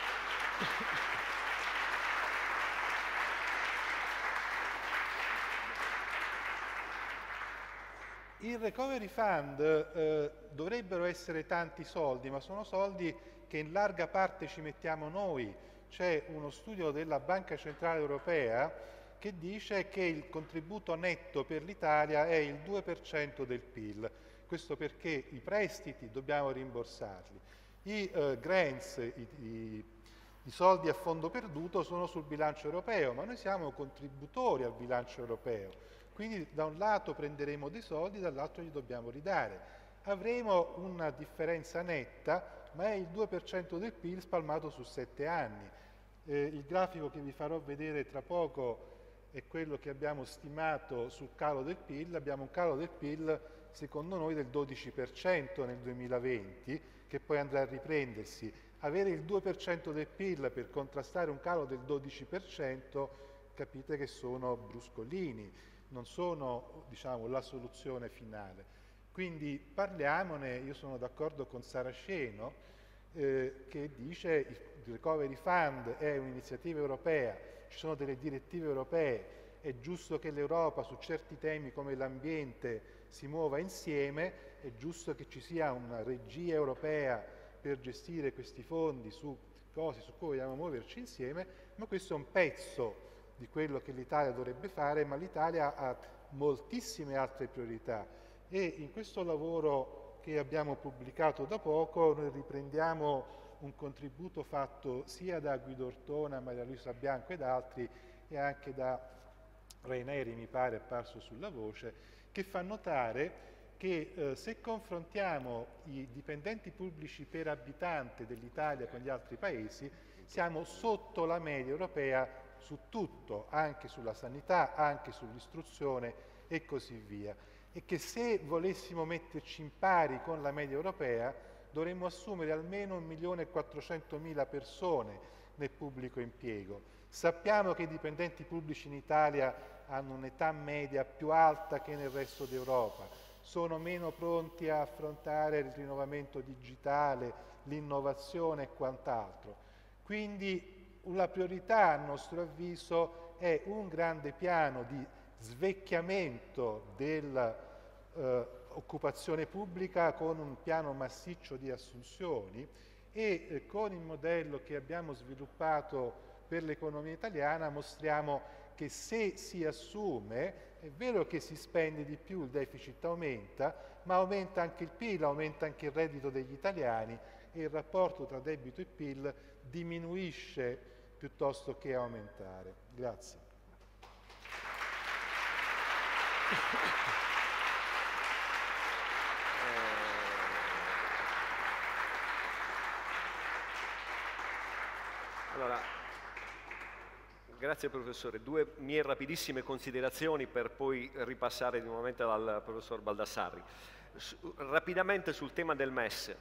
Il Recovery Fund dovrebbero essere tanti soldi, ma sono soldi che in larga parte ci mettiamo noi. C'è uno studio della Banca Centrale Europea che dice che il contributo netto per l'Italia è il 2% del PIL. Questo perché i prestiti dobbiamo rimborsarli. I grants, i soldi a fondo perduto sono sul bilancio europeo, ma noi siamo contributori al bilancio europeo. Quindi da un lato prenderemo dei soldi, dall'altro li dobbiamo ridare. Avremo una differenza netta, ma è il 2% del PIL spalmato su 7 anni. Il grafico che vi farò vedere tra poco è quello che abbiamo stimato sul calo del PIL. Abbiamo un calo del PIL, secondo noi, del 12% nel 2020, che poi andrà a riprendersi. Avere il 2% del PIL per contrastare un calo del 12%, capite che sono bruscolini. non sono, diciamo, la soluzione finale. Quindi parliamone. Io sono d'accordo con Saraceno che dice il Recovery Fund è un'iniziativa europea, ci sono delle direttive europee, è giusto che l'Europa su certi temi come l'ambiente si muova insieme, è giusto che ci sia una regia europea per gestire questi fondi su cose su cui vogliamo muoverci insieme, ma questo è un pezzo di quello che l'Italia dovrebbe fare, ma l'Italia ha moltissime altre priorità e in questo lavoro che abbiamo pubblicato da poco noi riprendiamo un contributo fatto sia da Guido Ortona, Maria Luisa Bianco ed altri e anche da Raineri, mi pare, è apparso sulla Voce, che fa notare che se confrontiamo i dipendenti pubblici per abitante dell'Italia con gli altri paesi, siamo sotto la media europea su tutto, anche sulla sanità, anche sull'istruzione e così via. E che se volessimo metterci in pari con la media europea dovremmo assumere almeno 1.400.000 persone nel pubblico impiego. Sappiamo che i dipendenti pubblici in Italia hanno un'età media più alta che nel resto d'Europa, sono meno pronti a affrontare il rinnovamento digitale, l'innovazione e quant'altro. Quindi la priorità, a nostro avviso, è un grande piano di svecchiamento dell'occupazione pubblica con un piano massiccio di assunzioni e con il modello che abbiamo sviluppato per l'economia italiana mostriamo che se si assume è vero che si spende di più, il deficit aumenta, ma aumenta anche il PIL, aumenta anche il reddito degli italiani e il rapporto tra debito e PIL diminuisce piuttosto che aumentare. Grazie. Allora, grazie professore. Due mie rapidissime considerazioni per poi ripassare nuovamente dal professor Baldassarri. Rapidamente sul tema del MES.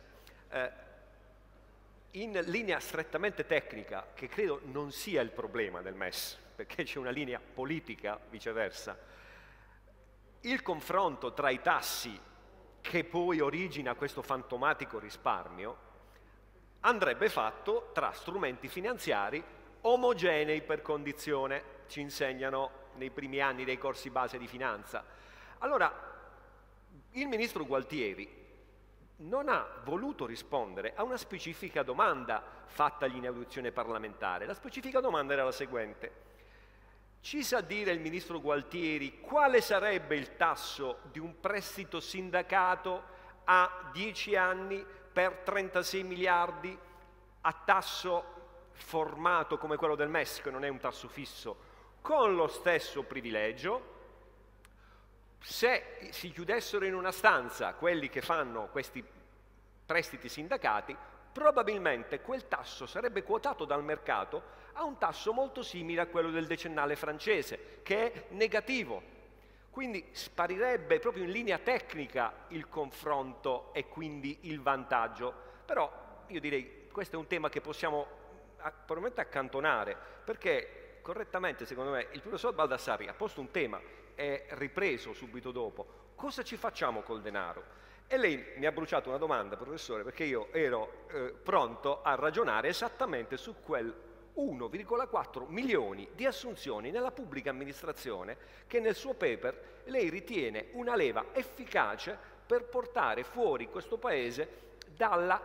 In linea strettamente tecnica, che credo non sia il problema del MES, perché c'è una linea politica viceversa, il confronto tra i tassi che poi origina questo fantomatico risparmio andrebbe fatto tra strumenti finanziari omogenei per condizione, ci insegnano nei primi anni dei corsi base di finanza. Allora, il ministro Gualtieri non ha voluto rispondere a una specifica domanda fattagli in audizione parlamentare. La specifica domanda era la seguente: ci sa dire il ministro Gualtieri quale sarebbe il tasso di un prestito sindacato a 10 anni per 36 miliardi a tasso formato come quello del MES, che non è un tasso fisso, con lo stesso privilegio? Se si chiudessero in una stanza quelli che fanno questi prestiti sindacati, probabilmente quel tasso sarebbe quotato dal mercato a un tasso molto simile a quello del decennale francese, che è negativo. Quindi sparirebbe proprio in linea tecnica il confronto e quindi il vantaggio. Però io direi che questo è un tema che possiamo probabilmente accantonare, perché correttamente secondo me il professor Baldassarri ha posto un tema e ripreso subito dopo: cosa ci facciamo col denaro? E lei mi ha bruciato una domanda, professore, perché io ero pronto a ragionare esattamente su quel 1,4 milioni di assunzioni nella pubblica amministrazione che nel suo paper lei ritiene una leva efficace per portare fuori questo Paese dalla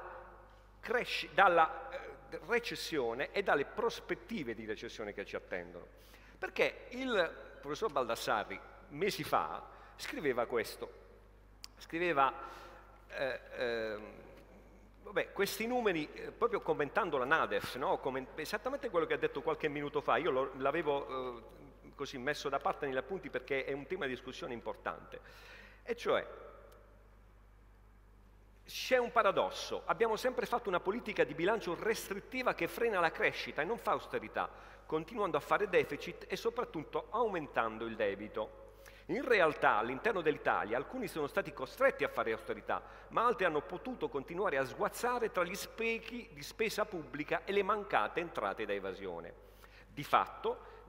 recessione e dalle prospettive di recessione che ci attendono. Perché il professor Baldassarri mesi fa scriveva questo, scriveva questi numeri proprio commentando la NADEF, no? Esattamente quello che ha detto qualche minuto fa. Io l'avevo così messo da parte negli appunti perché è un tema di discussione importante, e cioè c'è un paradosso: abbiamo sempre fatto una politica di bilancio restrittiva che frena la crescita e non fa austerità, continuando a fare deficit e soprattutto aumentando il debito. In realtà all'interno dell'Italia alcuni sono stati costretti a fare austerità, ma altri hanno potuto continuare a sguazzare tra gli sprechi di spesa pubblica e le mancate entrate da evasione. Di fatto,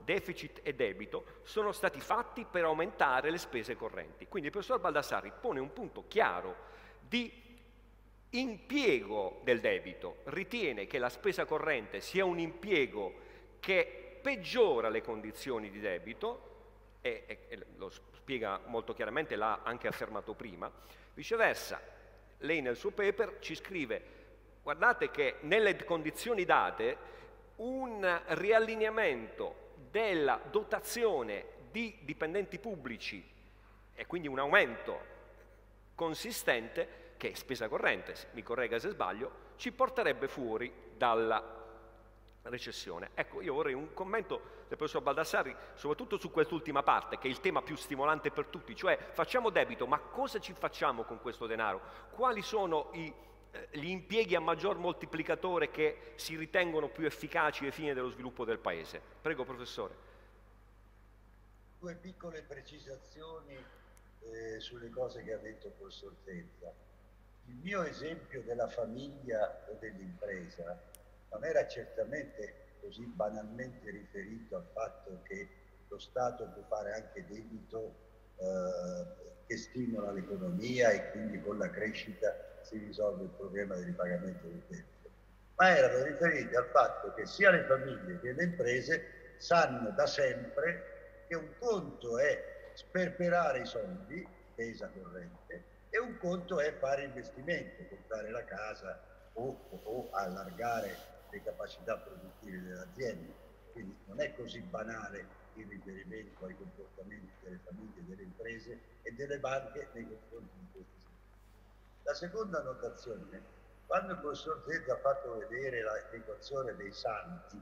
deficit e debito sono stati fatti per aumentare le spese correnti. Quindi il professor Baldassarri pone un punto chiaro di impiego del debito, ritiene che la spesa corrente sia un impiego che peggiora le condizioni di debito, e lo spiega molto chiaramente, l'ha anche affermato prima. Viceversa, lei nel suo paper ci scrive: guardate che nelle condizioni date un riallineamento della dotazione di dipendenti pubblici e quindi un aumento consistente, che è spesa corrente, mi corregga se sbaglio, ci porterebbe fuori dalla recessione. Ecco, io vorrei un commento del professor Baldassarri soprattutto su quest'ultima parte, che è il tema più stimolante per tutti, cioè facciamo debito, ma cosa ci facciamo con questo denaro? Quali sono gli impieghi a maggior moltiplicatore che si ritengono più efficaci ai fini dello sviluppo del Paese? Prego, professore. Due piccole precisazioni sulle cose che ha detto il professor Zezza. Il mio esempio della famiglia o dell'impresa non era certamente così banalmente riferito al fatto che lo Stato può fare anche debito che stimola l'economia e quindi con la crescita si risolve il problema del ripagamento del debito, ma erano riferiti al fatto che sia le famiglie che le imprese sanno da sempre che un conto è sperperare i soldi, spesa corrente, e un conto è fare investimento, comprare la casa o allargare le capacità produttive dell'azienda. Quindi non è così banale il riferimento ai comportamenti delle famiglie, delle imprese e delle banche nei confronti di questi settori. La seconda notazione, quando il professor Zezza ha fatto vedere l'equazione dei santi,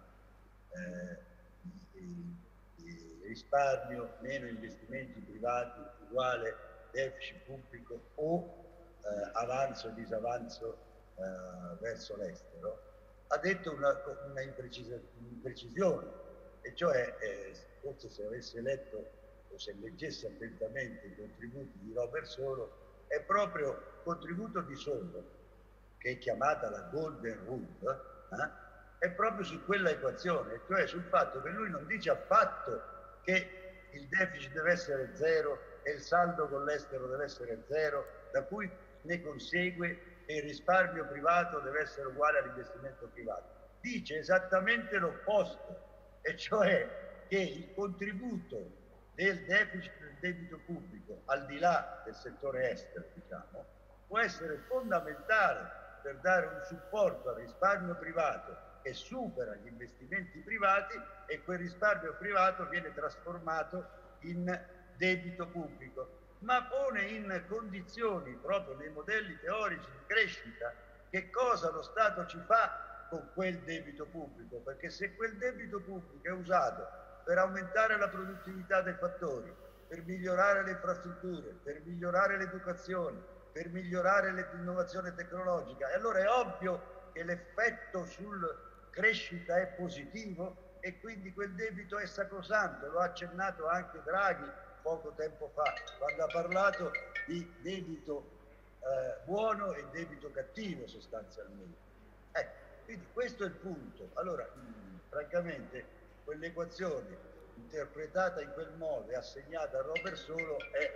risparmio meno investimenti privati uguale deficit pubblico o avanzo e disavanzo verso l'estero, ha detto una imprecisione, e cioè forse se avesse letto o se leggesse attentamente i contributi di Robert Solow, è proprio il contributo di Solow, che è chiamata la Golden Rule, è proprio su quella equazione, cioè sul fatto che lui non dice affatto che il deficit deve essere zero e il saldo con l'estero deve essere zero, da cui ne consegue che il risparmio privato deve essere uguale all'investimento privato. Dice esattamente l'opposto, e cioè che il contributo del deficit del debito pubblico, al di là del settore estero, diciamo, può essere fondamentale per dare un supporto al risparmio privato che supera gli investimenti privati, e quel risparmio privato viene trasformato in debito pubblico, ma pone in condizioni, proprio nei modelli teorici di crescita, che cosa lo Stato ci fa con quel debito pubblico, perché se quel debito pubblico è usato per aumentare la produttività dei fattori, per migliorare le infrastrutture, per migliorare l'educazione, per migliorare l'innovazione tecnologica, e allora è ovvio che l'effetto sulla crescita è positivo e quindi quel debito è sacrosanto. Lo ha accennato anche Draghi poco tempo fa, quando ha parlato di debito buono e debito cattivo sostanzialmente. Quindi questo è il punto. Allora, francamente, quell'equazione interpretata in quel modo e assegnata a Robert Solow è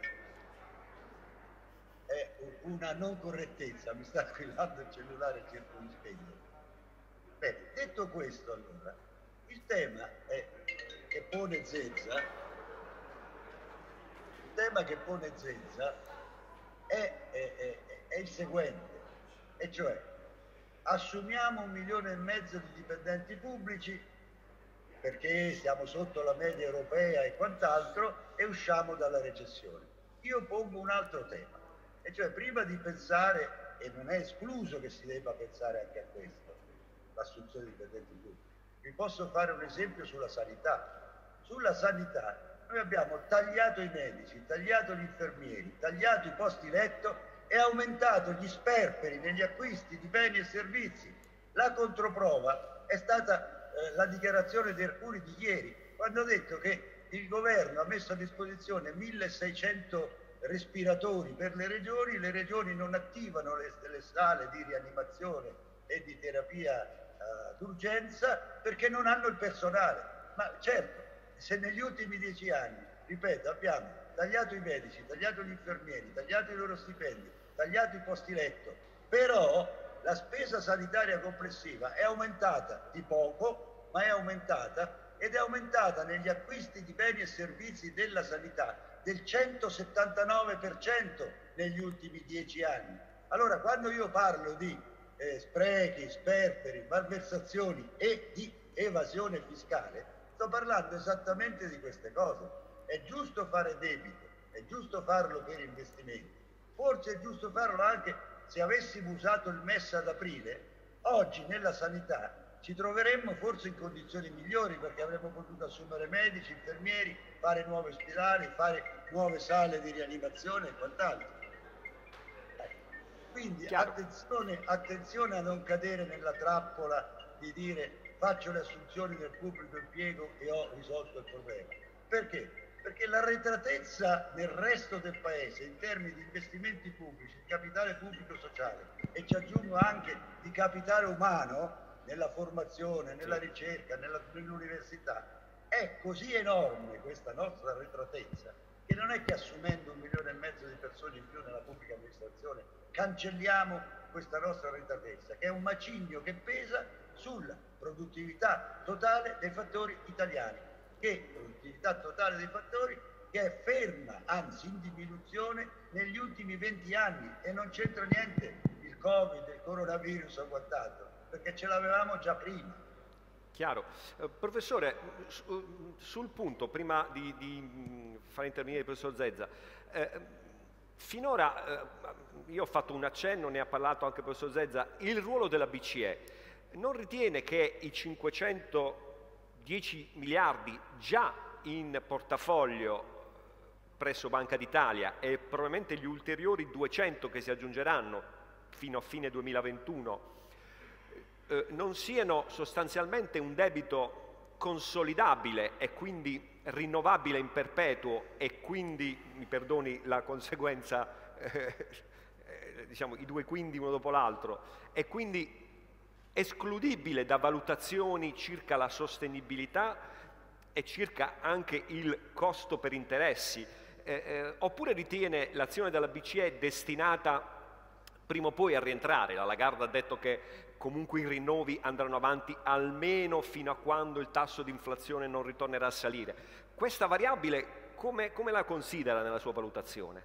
una non correttezza. Mi sta squillando il cellulare, cerco di spegnere. Bene, detto questo, allora, il tema che pone Zezza è il seguente, e cioè assumiamo 1,5 milioni di dipendenti pubblici perché siamo sotto la media europea e quant'altro e usciamo dalla recessione. Io pongo un altro tema, e cioè prima di pensare, e non è escluso che si debba pensare anche a questo, l'assunzione di dipendenti pubblici, vi posso fare un esempio sulla sanità. Sulla sanità noi abbiamo tagliato i medici, tagliato gli infermieri, tagliato i posti letto e aumentato gli sperperi negli acquisti di beni e servizi. La controprova è stata la dichiarazione di Arcuri di ieri, quando ha detto che il governo ha messo a disposizione 1600 respiratori per le regioni non attivano le sale di rianimazione e di terapia d'urgenza perché non hanno il personale. Ma certo, se negli ultimi 10 anni, ripeto, abbiamo tagliato i medici, tagliato gli infermieri, tagliato i loro stipendi, tagliato i posti letto, però la spesa sanitaria complessiva è aumentata di poco, ma è aumentata, ed è aumentata negli acquisti di beni e servizi della sanità del 179% negli ultimi 10 anni. Allora, quando io parlo di sprechi, sperperi, malversazioni e di evasione fiscale, sto parlando esattamente di queste cose. È giusto fare debito, è giusto farlo per investimenti, forse è giusto farlo anche se avessimo usato il MES ad aprile. Oggi nella sanità ci troveremmo forse in condizioni migliori, perché avremmo potuto assumere medici, infermieri, fare nuovi ospedali, fare nuove sale di rianimazione e quant'altro. Quindi attenzione a non cadere nella trappola di dire faccio le assunzioni nel pubblico impiego e ho risolto il problema. Perché? Perché l'arretratezza nel resto del paese in termini di investimenti pubblici, di capitale pubblico sociale, e ci aggiungo anche di capitale umano nella formazione, nella ricerca, nell'università, è così enorme questa nostra arretratezza che non è che assumendo 1,5 milioni di persone in più nella pubblica amministrazione cancelliamo questa nostra arretratezza, che è un macigno che pesa sulla produttività totale dei fattori italiani, che produttività totale dei fattori che è ferma, anzi in diminuzione negli ultimi 20 anni, e non c'entra niente il Covid, il coronavirus o quant'altro, perché ce l'avevamo già prima. Chiaro. Professore, sul punto, prima di far intervenire il professor Zezza, finora io ho fatto un accenno, ne ha parlato anche il professor Zezza, il ruolo della BCE. Non ritiene che i 510 miliardi già in portafoglio presso Banca d'Italia e probabilmente gli ulteriori 200 che si aggiungeranno fino a fine 2021 non siano sostanzialmente un debito consolidabile e quindi rinnovabile in perpetuo, e quindi, mi perdoni la conseguenza, diciamo i due quindi uno dopo l'altro, e quindi escludibile da valutazioni circa la sostenibilità e circa anche il costo per interessi, oppure ritiene l'azione della BCE destinata prima o poi a rientrare? La Lagarde ha detto che comunque i rinnovi andranno avanti almeno fino a quando il tasso di inflazione non ritornerà a salire. Questa variabile come la considera nella sua valutazione?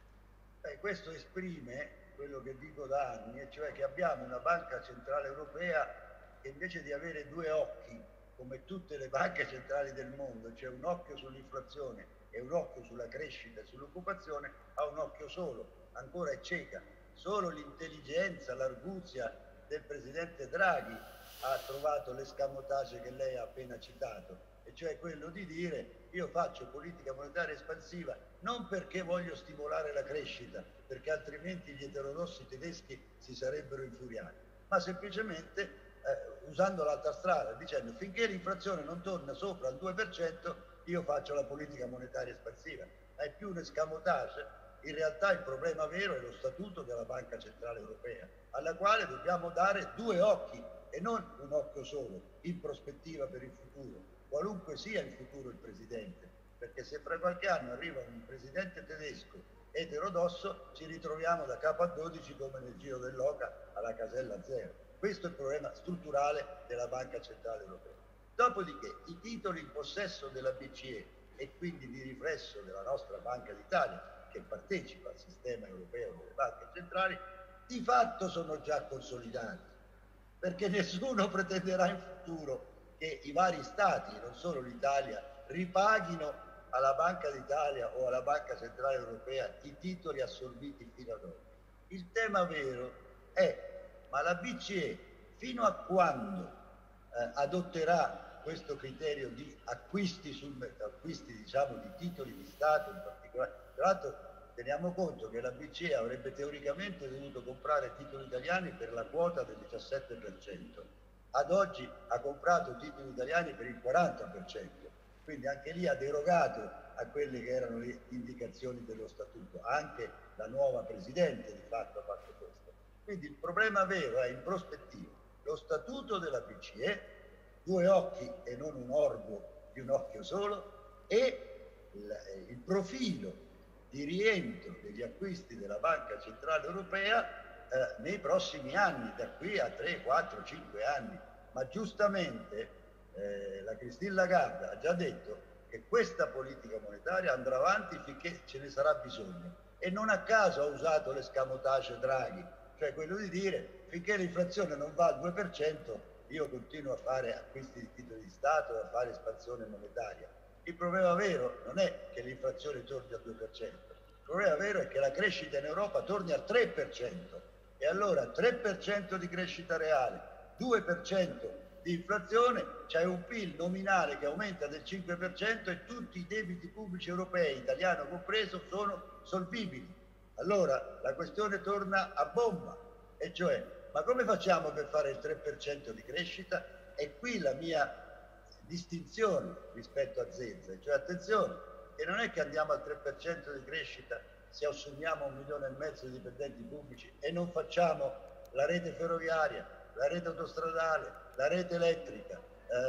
Questo esprime quello che dico da anni, e cioè che abbiamo una banca centrale europea che invece di avere due occhi, come tutte le banche centrali del mondo, cioè un occhio sull'inflazione e un occhio sulla crescita e sull'occupazione, ha un occhio solo, ancora è cieca. Solo l'intelligenza, l'arguzia del presidente Draghi ha trovato l'escamotage che lei ha appena citato, e cioè quello di dire io faccio politica monetaria espansiva non perché voglio stimolare la crescita, perché altrimenti gli eterodossi tedeschi si sarebbero infuriati, ma semplicemente usando l'altra strada, dicendo finché l'inflazione non torna sopra il 2% io faccio la politica monetaria espansiva. È più un escamotage. In realtà il problema vero è lo statuto della Banca Centrale Europea, alla quale dobbiamo dare due occhi e non un occhio solo, in prospettiva per il futuro, qualunque sia il futuro del presidente, perché se fra qualche anno arriva un presidente tedesco eterodosso ci ritroviamo da capo a 12 come nel giro dell'oca alla casella zero. Questo è il problema strutturale della Banca Centrale Europea. Dopodiché i titoli in possesso della BCE e quindi di riflesso della nostra Banca d'Italia, che partecipa al sistema europeo delle banche centrali, di fatto sono già consolidati, perché nessuno pretenderà in futuro che i vari stati, non solo l'Italia, ripaghino alla Banca d'Italia o alla Banca Centrale Europea i titoli assorbiti fino ad oggi. Il tema vero è: ma la BCE fino a quando adotterà questo criterio di acquisti diciamo di titoli di Stato in particolare? Tra l'altro teniamo conto che la BCE avrebbe teoricamente dovuto comprare titoli italiani per la quota del 17%, ad oggi ha comprato titoli italiani per il 40%, quindi anche lì ha derogato a quelle che erano le indicazioni dello statuto. Anche la nuova Presidente di fatto ha fatto questo. Quindi il problema vero è in prospettiva lo statuto della BCE, due occhi e non un orbo di un occhio solo, e il profilo di rientro degli acquisti della Banca Centrale Europea nei prossimi anni, da qui a 3, 4, 5 anni. Ma giustamente la Christine Lagarde ha già detto che questa politica monetaria andrà avanti finché ce ne sarà bisogno, e non a caso ha usato l'escamotage Draghi, cioè quello di dire: finché l'inflazione non va al 2%, io continuo a fare acquisti di titoli di Stato e a fare espansione monetaria. Il problema vero non è che l'inflazione torni al 2%, il problema vero è che la crescita in Europa torni al 3%, e allora 3% di crescita reale, 2% di inflazione, c'è un PIL nominale che aumenta del 5% e tutti i debiti pubblici europei, italiano compreso, sono solvibili. Allora la questione torna a bomba, e cioè: ma come facciamo per fare il 3% di crescita? E qui la mia distinzione rispetto a Zezza, cioè attenzione, che non è che andiamo al 3% di crescita se assumiamo 1,5 milioni di dipendenti pubblici e non facciamo la rete ferroviaria, la rete autostradale, la rete elettrica,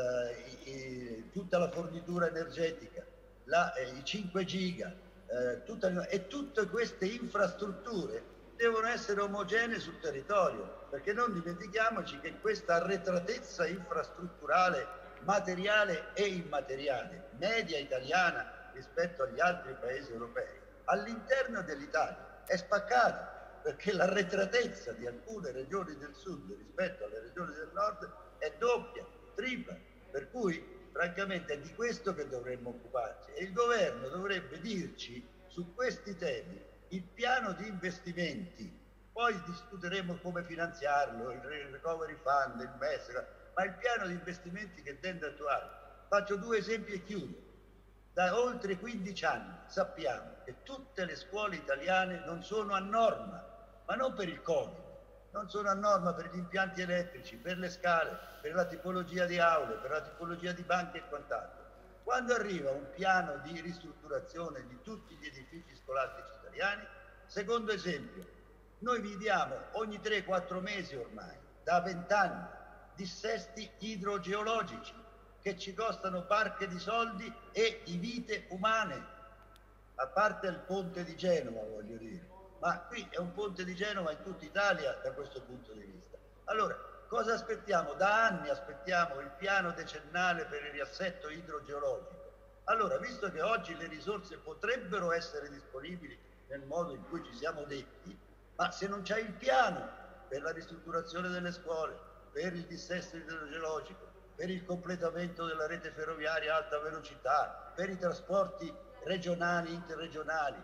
tutta la fornitura energetica, i 5 giga, e tutte queste infrastrutture devono essere omogenee sul territorio, perché non dimentichiamoci che questa arretratezza infrastrutturale, materiale e immateriale, media italiana rispetto agli altri paesi europei, all'interno dell'Italia è spaccata, perché l'arretratezza di alcune regioni del sud rispetto alle regioni del nord è doppia, tripla, per cui francamente è di questo che dovremmo occuparci, e il governo dovrebbe dirci su questi temi il piano di investimenti. Poi discuteremo come finanziarlo, il recovery fund, il MES, ma il piano di investimenti che tende a attuare. Faccio 2 esempi e chiudo. Da oltre 15 anni sappiamo che tutte le scuole italiane non sono a norma, ma non per il Covid, non sono a norma per gli impianti elettrici, per le scale, per la tipologia di aule, per la tipologia di banche e quant'altro. Quando arriva un piano di ristrutturazione di tutti gli edifici scolastici italiani, secondo esempio, noi viviamo ogni 3-4 mesi ormai, da 20 anni, dissesti idrogeologici che ci costano barche di soldi e di vite umane, a parte il ponte di Genova, voglio dire, ma qui è un ponte di Genova in tutta Italia da questo punto di vista. Allora, cosa aspettiamo? Da anni aspettiamo il piano decennale per il riassetto idrogeologico. Allora, visto che oggi le risorse potrebbero essere disponibili nel modo in cui ci siamo detti, ma se non c'è il piano per la ristrutturazione delle scuole, per il dissesto idrogeologico, per il completamento della rete ferroviaria a alta velocità, per i trasporti regionali, interregionali,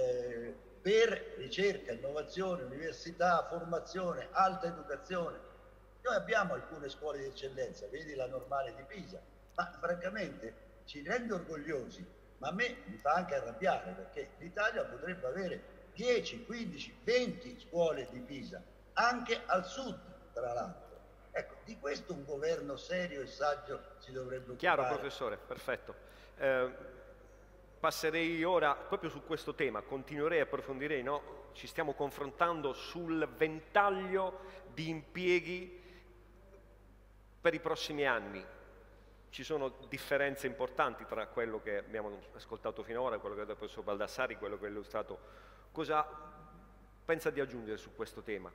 per ricerca, innovazione, università, formazione, alta educazione. Noi abbiamo alcune scuole di eccellenza, vedi la Normale di Pisa, ma francamente ci rende orgogliosi, ma a me mi fa anche arrabbiare, perché l'Italia potrebbe avere 10, 15, 20 scuole di Pisa, anche al sud, tra l'altro. Ecco, di questo un governo serio e saggio si dovrebbe occupare. Chiaro, professore, perfetto. Passerei ora proprio su questo tema, continuerei, approfondirei, no? Ci stiamo confrontando sul ventaglio di impieghi per i prossimi anni. Ci sono differenze importanti tra quello che abbiamo ascoltato finora, quello che ha detto il professor Baldassarri, quello che ha illustrato. Cosa pensa di aggiungere su questo tema?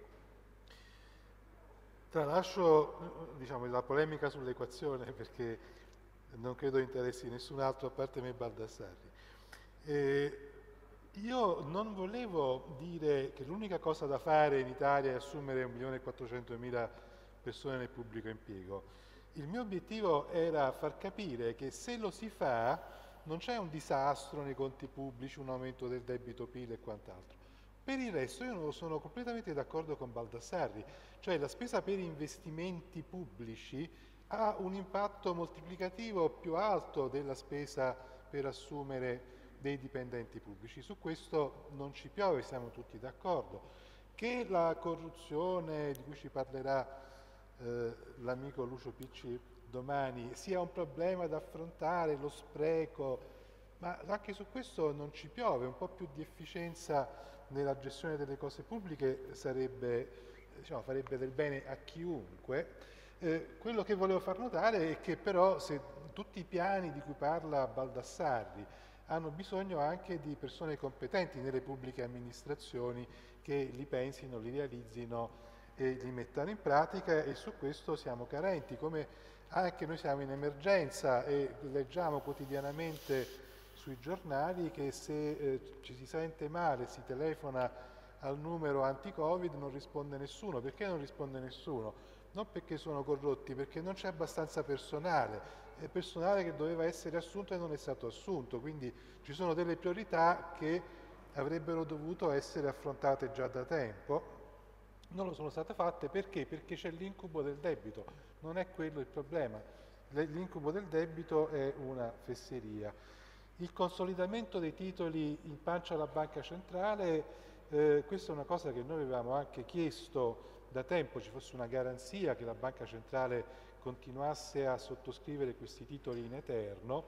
Tralascio la polemica sull'equazione, perché non credo interessi nessun altro a parte me Baldassarri. Io non volevo dire che l'unica cosa da fare in Italia è assumere 1.400.000 persone nel pubblico impiego. Il mio obiettivo era far capire che se lo si fa non c'è un disastro nei conti pubblici, un aumento del debito PIL e quant'altro. Per il resto io sono completamente d'accordo con Baldassarri, cioè la spesa per investimenti pubblici ha un impatto moltiplicativo più alto della spesa per assumere dei dipendenti pubblici. Su questo non ci piove, siamo tutti d'accordo. Che la corruzione, di cui ci parlerà l'amico Lucio Picci domani, sia un problema da affrontare, lo spreco, ma anche su questo non ci piove. Un po' più di efficienza nella gestione delle cose pubbliche farebbe del bene a chiunque. Quello che volevo far notare è che però se tutti i piani di cui parla Baldassarri hanno bisogno anche di persone competenti nelle pubbliche amministrazioni che li pensino, li realizzino e li mettano in pratica, e su questo siamo carenti, come anche noi siamo in emergenza e leggiamo quotidianamente sui giornali che se ci si sente male, si telefona al numero anti-Covid, non risponde nessuno. Perché non risponde nessuno? Non perché sono corrotti, perché non c'è abbastanza personale, è personale che doveva essere assunto e non è stato assunto, quindi ci sono delle priorità che avrebbero dovuto essere affrontate già da tempo, non lo sono state fatte. Perché? Perché c'è l'incubo del debito, non è quello il problema, l'incubo del debito è una fesseria. Il consolidamento dei titoli in pancia alla Banca Centrale, questa è una cosa che noi avevamo anche chiesto da tempo, ci fosse una garanzia che la Banca Centrale continuasse a sottoscrivere questi titoli in eterno.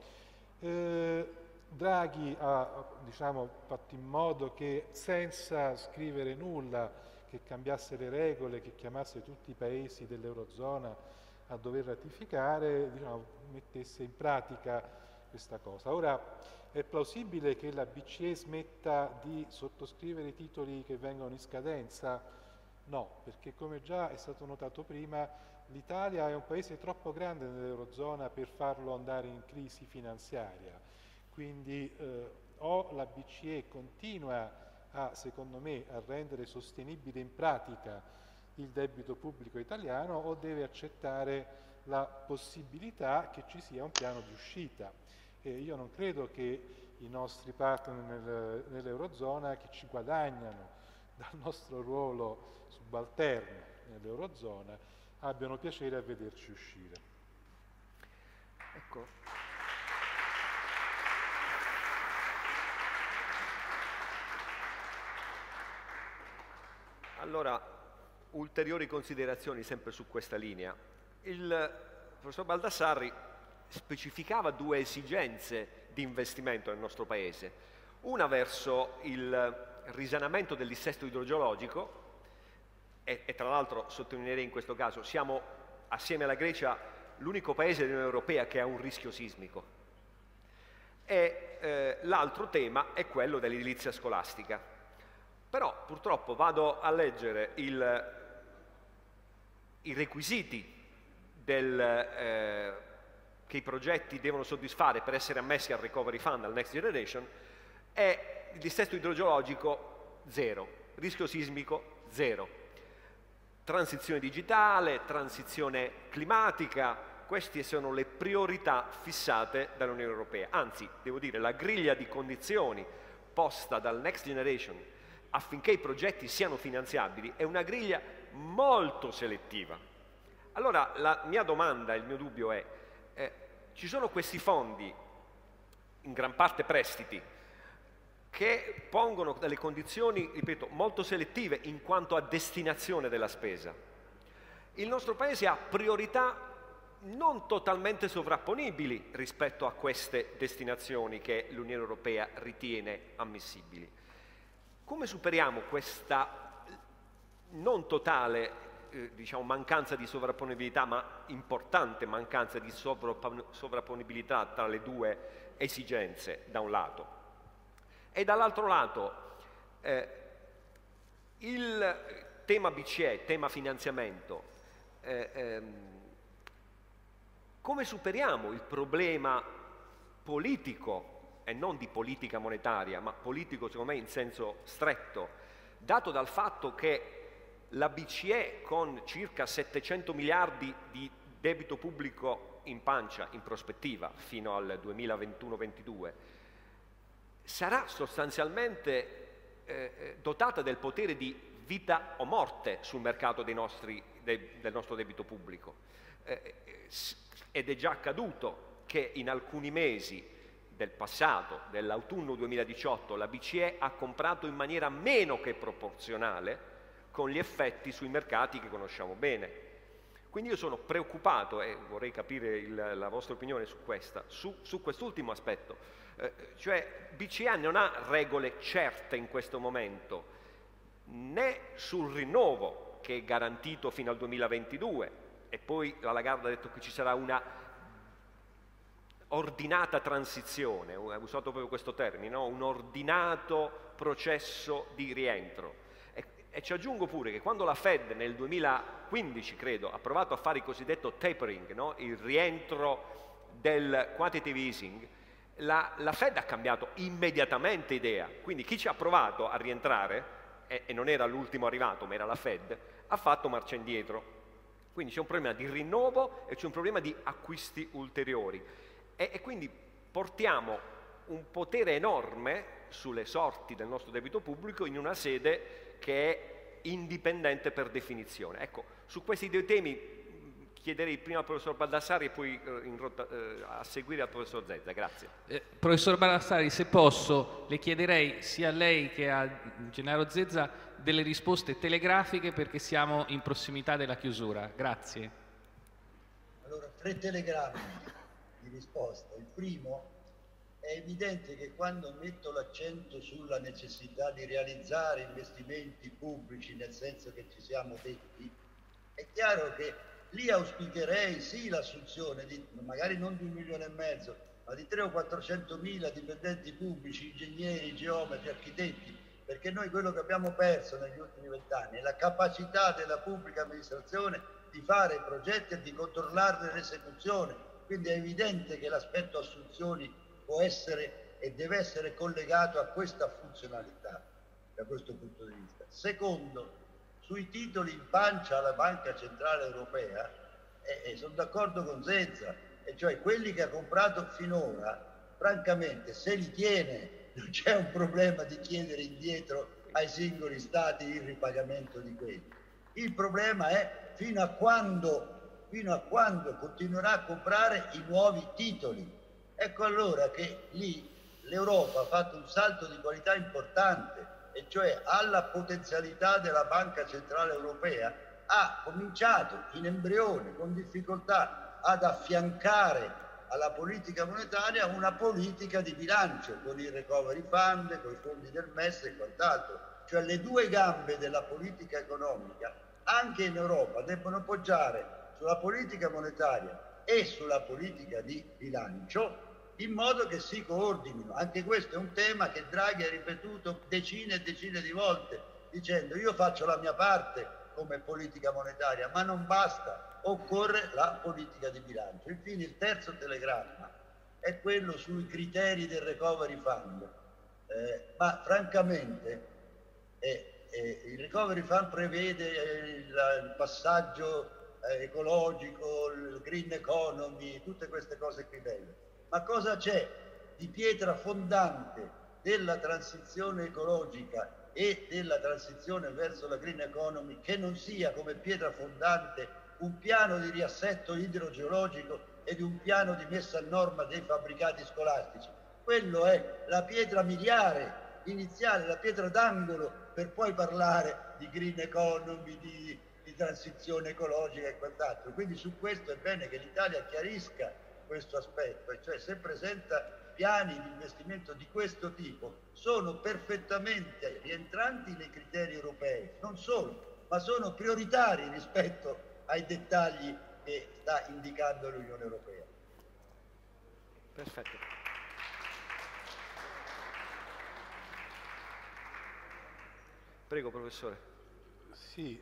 Draghi ha fatto in modo che senza scrivere nulla, che cambiasse le regole, che chiamasse tutti i paesi dell'Eurozona a dover ratificare, mettesse in pratica questa cosa. Ora, è plausibile che la BCE smetta di sottoscrivere i titoli che vengono in scadenza? No, perché come già è stato notato prima, l'Italia è un paese troppo grande nell'Eurozona per farlo andare in crisi finanziaria. Quindi o la BCE continua secondo me, a rendere sostenibile in pratica il debito pubblico italiano, o deve accettare la possibilità che ci sia un piano di uscita. Io non credo che i nostri partner nell'Eurozona, che ci guadagnano dal nostro ruolo subalterno nell'Eurozona, abbiano piacere a vederci uscire. Ecco. Allora, ulteriori considerazioni sempre su questa linea. Il professor Baldassarri specificava due esigenze di investimento nel nostro Paese. Una verso il risanamento del dissesto idrogeologico, e tra l'altro sottolineerei in questo caso, siamo assieme alla Grecia l'unico paese dell'Unione Europea che ha un rischio sismico, e l'altro tema è quello dell'edilizia scolastica. Però purtroppo vado a leggere i requisiti che i progetti devono soddisfare per essere ammessi al Recovery Fund, al Next Generation, e il dissesto idrogeologico 0, rischio sismico 0. Transizione digitale, transizione climatica, queste sono le priorità fissate dall'Unione Europea. Anzi, devo dire, la griglia di condizioni posta dal Next Generation affinché i progetti siano finanziabili è una griglia molto selettiva. Allora, la mia domanda, il mio dubbio è, ci sono questi fondi, in gran parte prestiti, che pongono delle condizioni, ripeto, molto selettive in quanto a destinazione della spesa. Il nostro Paese ha priorità non totalmente sovrapponibili rispetto a queste destinazioni che l'Unione Europea ritiene ammissibili. Come superiamo questa non totale mancanza di sovrapponibilità, ma importante mancanza di sovrapponibilità tra le due esigenze, da un lato? E dall'altro lato, il tema BCE, tema finanziamento, come superiamo il problema politico, e non di politica monetaria, ma politico secondo me in senso stretto, dato dal fatto che la BCE, con circa 700 miliardi di debito pubblico in pancia, in prospettiva, fino al 2021-22, sarà sostanzialmente dotata del potere di vita o morte sul mercato del nostro debito pubblico. Ed è già accaduto che in alcuni mesi del passato, dell'autunno 2018, la BCE ha comprato in maniera meno che proporzionale con gli effetti sui mercati che conosciamo bene. Quindi io sono preoccupato e vorrei capire la vostra opinione su quest'ultimo aspetto. Cioè BCE non ha regole certe in questo momento, né sul rinnovo che è garantito fino al 2022, e poi la Lagarde ha detto che ci sarà una ordinata transizione, ha usato proprio questo termine, no? Un ordinato processo di rientro. E ci aggiungo pure che quando la Fed nel 2015, credo, ha provato a fare il cosiddetto tapering, no? Il rientro del quantitative easing, la Fed ha cambiato immediatamente idea, quindi chi ci ha provato a rientrare, e non era l'ultimo arrivato ma era la Fed, ha fatto marcia indietro. Quindi c'è un problema di rinnovo e c'è un problema di acquisti ulteriori e quindi portiamo un potere enorme sulle sorti del nostro debito pubblico in una sede che è indipendente per definizione. Ecco, su questi due temi chiederei prima al professor Baldassarri e poi a seguire al professor Zezza. Grazie. Professor Baldassarri, se posso, le chiederei sia a lei che a Gennaro Zezza delle risposte telegrafiche perché siamo in prossimità della chiusura. Grazie. Allora, 3 telegrammi di risposta. Il primo: è evidente che quando metto l'accento sulla necessità di realizzare investimenti pubblici, nel senso che ci siamo detti, è chiaro che lì auspicherei sì l'assunzione di, magari non di 1,5 milioni, ma di 300.000 o 400.000 dipendenti pubblici, ingegneri, geometri, architetti, perché noi quello che abbiamo perso negli ultimi 20 anni è la capacità della pubblica amministrazione di fare progetti e di controllarne l'esecuzione. Quindi è evidente che l'aspetto assunzioni può essere e deve essere collegato a questa funzionalità da questo punto di vista. Secondo, sui titoli in pancia alla Banca Centrale Europea, sono d'accordo con Zezza, e cioè quelli che ha comprato finora, francamente, se li tiene, non c'è un problema di chiedere indietro ai singoli stati il ripagamento di quelli. Il problema è fino a quando continuerà a comprare i nuovi titoli. Ecco allora che lì l'Europa ha fatto un salto di qualità importante, e cioè alla potenzialità della Banca Centrale Europea, ha cominciato in embrione, con difficoltà, ad affiancare alla politica monetaria una politica di bilancio, con il recovery fund, con i fondi del MES e quant'altro. Cioè le due gambe della politica economica, anche in Europa, debbono poggiare sulla politica monetaria e sulla politica di bilancio, in modo che si coordinino. Anche questo è un tema che Draghi ha ripetuto decine e decine di volte, dicendo: io faccio la mia parte come politica monetaria, ma non basta, occorre la politica di bilancio. Infine il terzo telegramma è quello sui criteri del recovery fund, ma francamente il recovery fund prevede il passaggio ecologico, il green economy, tutte queste cose qui belle. Ma cosa c'è di pietra fondante della transizione ecologica e della transizione verso la green economy che non sia come pietra fondante un piano di riassetto idrogeologico ed un piano di messa a norma dei fabbricati scolastici? Quello è la pietra miliare iniziale, la pietra d'angolo per poi parlare di green economy, di transizione ecologica e quant'altro. Quindi su questo è bene che l'Italia chiarisca questo aspetto, e cioè se presenta piani di investimento di questo tipo sono perfettamente rientranti nei criteri europei, non solo, ma sono prioritari rispetto ai dettagli che sta indicando l'Unione Europea. Perfetto. Prego, professore. Sì,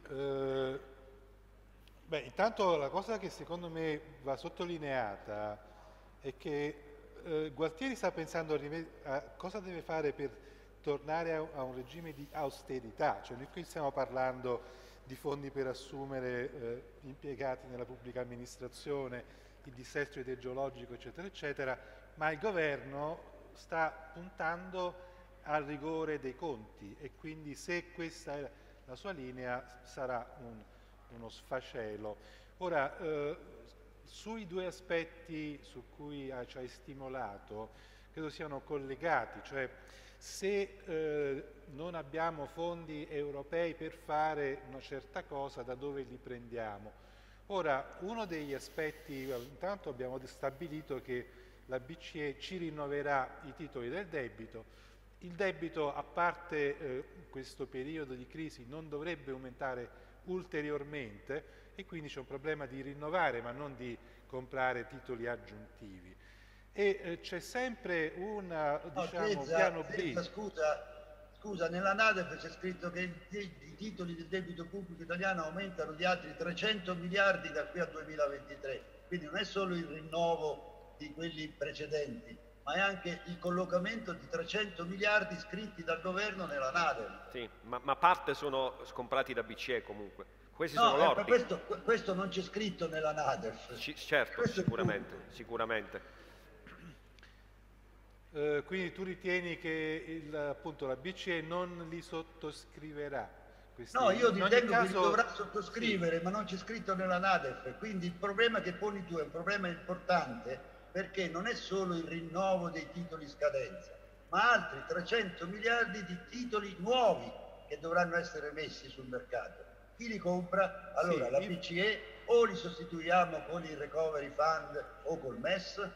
intanto la cosa che secondo me va sottolineata è che Gualtieri sta pensando a cosa deve fare per tornare a un regime di austerità, cioè noi qui stiamo parlando di fondi per assumere impiegati nella pubblica amministrazione, il dissesto idrogeologico, eccetera, eccetera, ma il governo sta puntando al rigore dei conti e quindi se questa è la sua linea sarà uno sfacelo. Ora, sui due aspetti su cui ci hai stimolato, credo siano collegati, cioè se non abbiamo fondi europei per fare una certa cosa, da dove li prendiamo? Ora, uno degli aspetti, intanto abbiamo stabilito che la BCE ci rinnoverà i titoli del debito Il debito, a parte questo periodo di crisi, non dovrebbe aumentare ulteriormente e quindi c'è un problema di rinnovare ma non di comprare titoli aggiuntivi. E c'è sempre un piano B. Scusa, nella NADEF c'è scritto che i titoli del debito pubblico italiano aumentano di altri 300 miliardi da qui al 2023, quindi non è solo il rinnovo di quelli precedenti, ma è anche il collocamento di 300 miliardi scritti dal governo nella NADEF. Sì, ma parte sono comprati da BCE comunque. Questi sono lordi. Questo non c'è scritto nella NADEF. Certo, sicuramente. Quindi tu ritieni che appunto la BCE non li sottoscriverà? No, io ritengo che li dovrà sottoscrivere, sì, ma non c'è scritto nella NADEF. Quindi il problema che poni tu è un problema importante, perché non è solo il rinnovo dei titoli scadenza, ma altri 300 miliardi di titoli nuovi che dovranno essere messi sul mercato. Chi li compra? Allora sì, la BCE, o li sostituiamo con il Recovery Fund o col MES?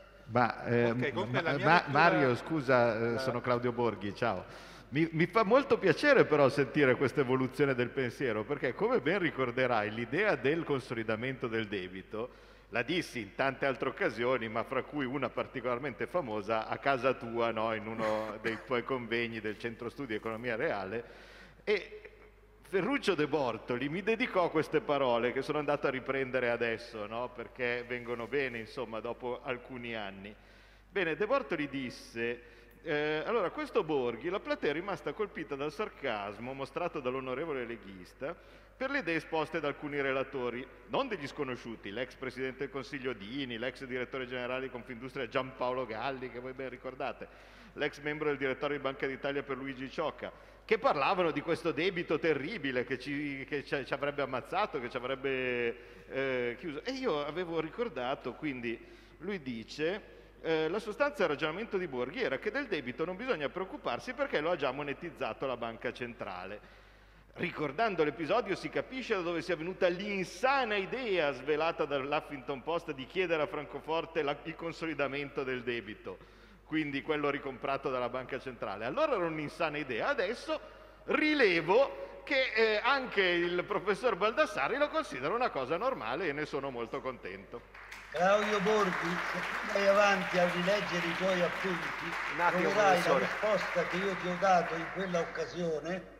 Mario, scusa, sono Claudio Borghi, ciao. Mi fa molto piacere però sentire questa evoluzione del pensiero, perché come ben ricorderai l'idea del consolidamento del debito la dissi in tante altre occasioni, ma fra cui una particolarmente famosa a casa tua, no? In uno dei tuoi convegni del Centro Studi Economia Reale, e Ferruccio De Bortoli mi dedicò queste parole che sono andato a riprendere adesso, no? Perché vengono bene, insomma, dopo alcuni anni. Bene, De Bortoli disse: allora, questo Borghi, la platea è rimasta colpita dal sarcasmo mostrato dall'onorevole leghista per le idee esposte da alcuni relatori, non degli sconosciuti, l'ex Presidente del Consiglio Dini, l'ex Direttore Generale di Confindustria Giampaolo Galli, che voi ben ricordate, l'ex membro del Direttorio di Banca d'Italia Pierluigi Ciocca, che parlavano di questo debito terribile che ci avrebbe ammazzato, che ci avrebbe chiuso. E io avevo ricordato, quindi lui dice: la sostanza del ragionamento di Borghi era che del debito non bisogna preoccuparsi perché lo ha già monetizzato la banca centrale. Ricordando l'episodio si capisce da dove sia venuta l'insana idea svelata dall'Huffington Post di chiedere a Francoforte il consolidamento del debito, quindi quello ricomprato dalla banca centrale. Allora era un'insana idea, adesso rilevo che anche il professor Baldassarri lo considera una cosa normale e ne sono molto contento. Claudio Borghi, se tu vai avanti a rileggere i tuoi appunti, troverai la risposta che io ti ho dato in quella occasione,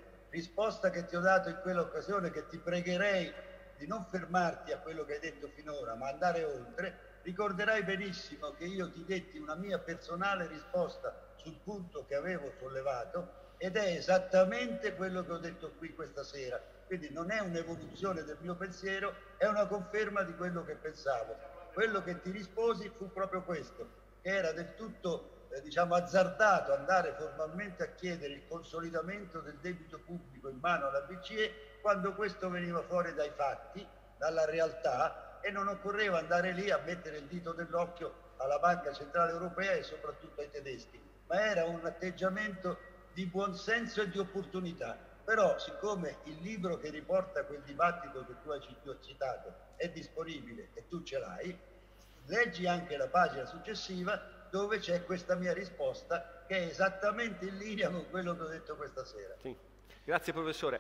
che ti pregherei di non fermarti a quello che hai detto finora, ma andare oltre. Ricorderai benissimo che io ti detti una mia personale risposta sul punto che avevo sollevato, ed è esattamente quello che ho detto qui questa sera. Quindi non è un'evoluzione del mio pensiero, è una conferma di quello che pensavo. Quello che ti risposi fu proprio questo, che era del tutto azzardato andare formalmente a chiedere il consolidamento del debito pubblico in mano alla BCE quando questo veniva fuori dai fatti, dalla realtà, e non occorreva andare lì a mettere il dito nell'occhio alla Banca Centrale Europea e soprattutto ai tedeschi, ma era un atteggiamento di buonsenso e di opportunità. Però siccome il libro che riporta quel dibattito che tu hai citato è disponibile e tu ce l'hai, leggi anche la pagina successiva dove c'è questa mia risposta che è esattamente in linea con quello che ho detto questa sera. Sì. Grazie professore.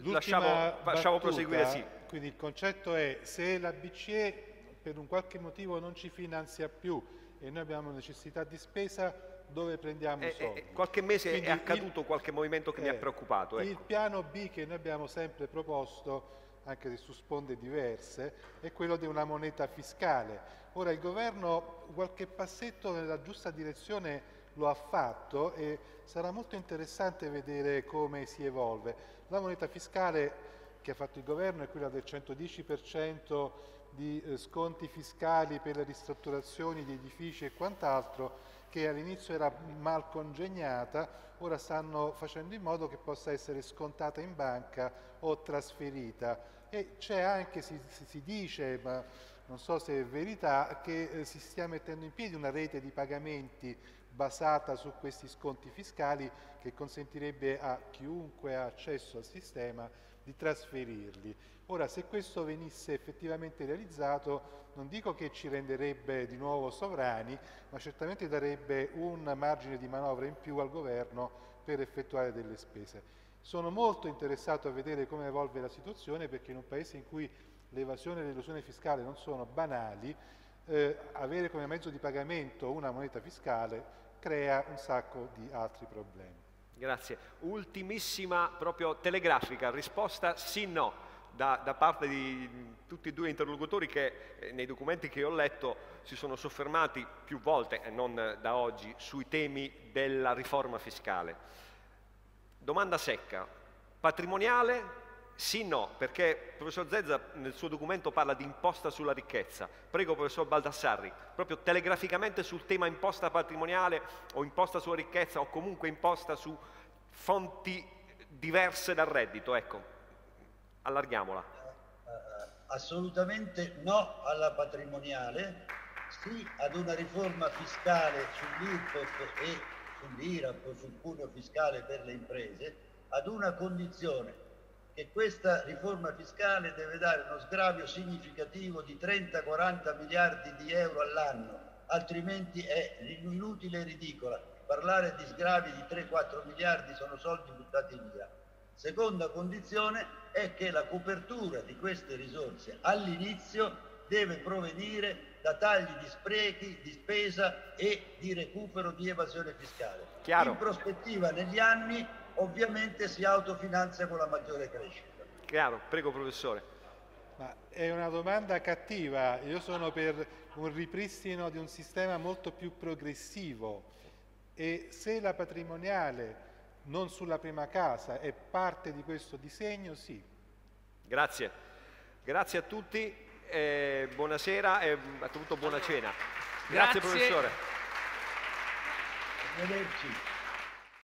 Lasciamo proseguire. Sì. Quindi il concetto è: se la BCE per un qualche motivo non ci finanzia più e noi abbiamo necessità di spesa, dove prendiamo i soldi? Qualche mese quindi è accaduto qualche movimento che mi ha preoccupato. Il piano B che noi abbiamo sempre proposto, anche se su sponde diverse, è quello di una moneta fiscale. Ora il governo qualche passetto nella giusta direzione lo ha fatto e sarà molto interessante vedere come si evolve. La moneta fiscale che ha fatto il governo è quella del 110% di sconti fiscali per le ristrutturazioni di edifici e quant'altro, che all'inizio era mal congegnata, ora stanno facendo in modo che possa essere scontata in banca o trasferita. E c'è anche, si dice, ma non so se è verità, che si stia mettendo in piedi una rete di pagamenti basata su questi sconti fiscali che consentirebbe a chiunque ha accesso al sistema di trasferirli. Ora, se questo venisse effettivamente realizzato, non dico che ci renderebbe di nuovo sovrani, ma certamente darebbe un margine di manovra in più al governo per effettuare delle spese. Sono molto interessato a vedere come evolve la situazione, perché in un paese in cui l'evasione e l'elusione fiscale non sono banali, avere come mezzo di pagamento una moneta fiscale crea un sacco di altri problemi. Grazie. Ultimissima, proprio telegrafica, risposta sì-no da parte di tutti e due interlocutori che nei documenti che ho letto si sono soffermati più volte, e non da oggi, sui temi della riforma fiscale. Domanda secca, patrimoniale? Sì, no, perché il professor Zezza nel suo documento parla di imposta sulla ricchezza. Prego, professor Baldassarri, proprio telegraficamente sul tema imposta patrimoniale o imposta sulla ricchezza o comunque imposta su fonti diverse dal reddito, ecco, allarghiamola. Assolutamente no alla patrimoniale, sì ad una riforma fiscale sull'IRPEF e sull'IRAP, sul cuneo fiscale per le imprese, ad una condizione: che questa riforma fiscale deve dare uno sgravio significativo di 30-40 miliardi di euro all'anno, altrimenti è inutile e ridicola. Parlare di sgravi di 3-4 miliardi sono soldi buttati via. Seconda condizione è che la copertura di queste risorse all'inizio deve provenire da tagli di sprechi, di spesa e di recupero di evasione fiscale. Chiaro. In prospettiva, negli anni, ovviamente si autofinanzia con la maggiore crescita. Chiaro, prego professore. Ma è una domanda cattiva. Io sono per un ripristino di un sistema molto più progressivo, e se la patrimoniale non sulla prima casa è parte di questo disegno, sì. Grazie. Grazie a tutti, buonasera e a tutto buona cena. Grazie professore. Arrivederci.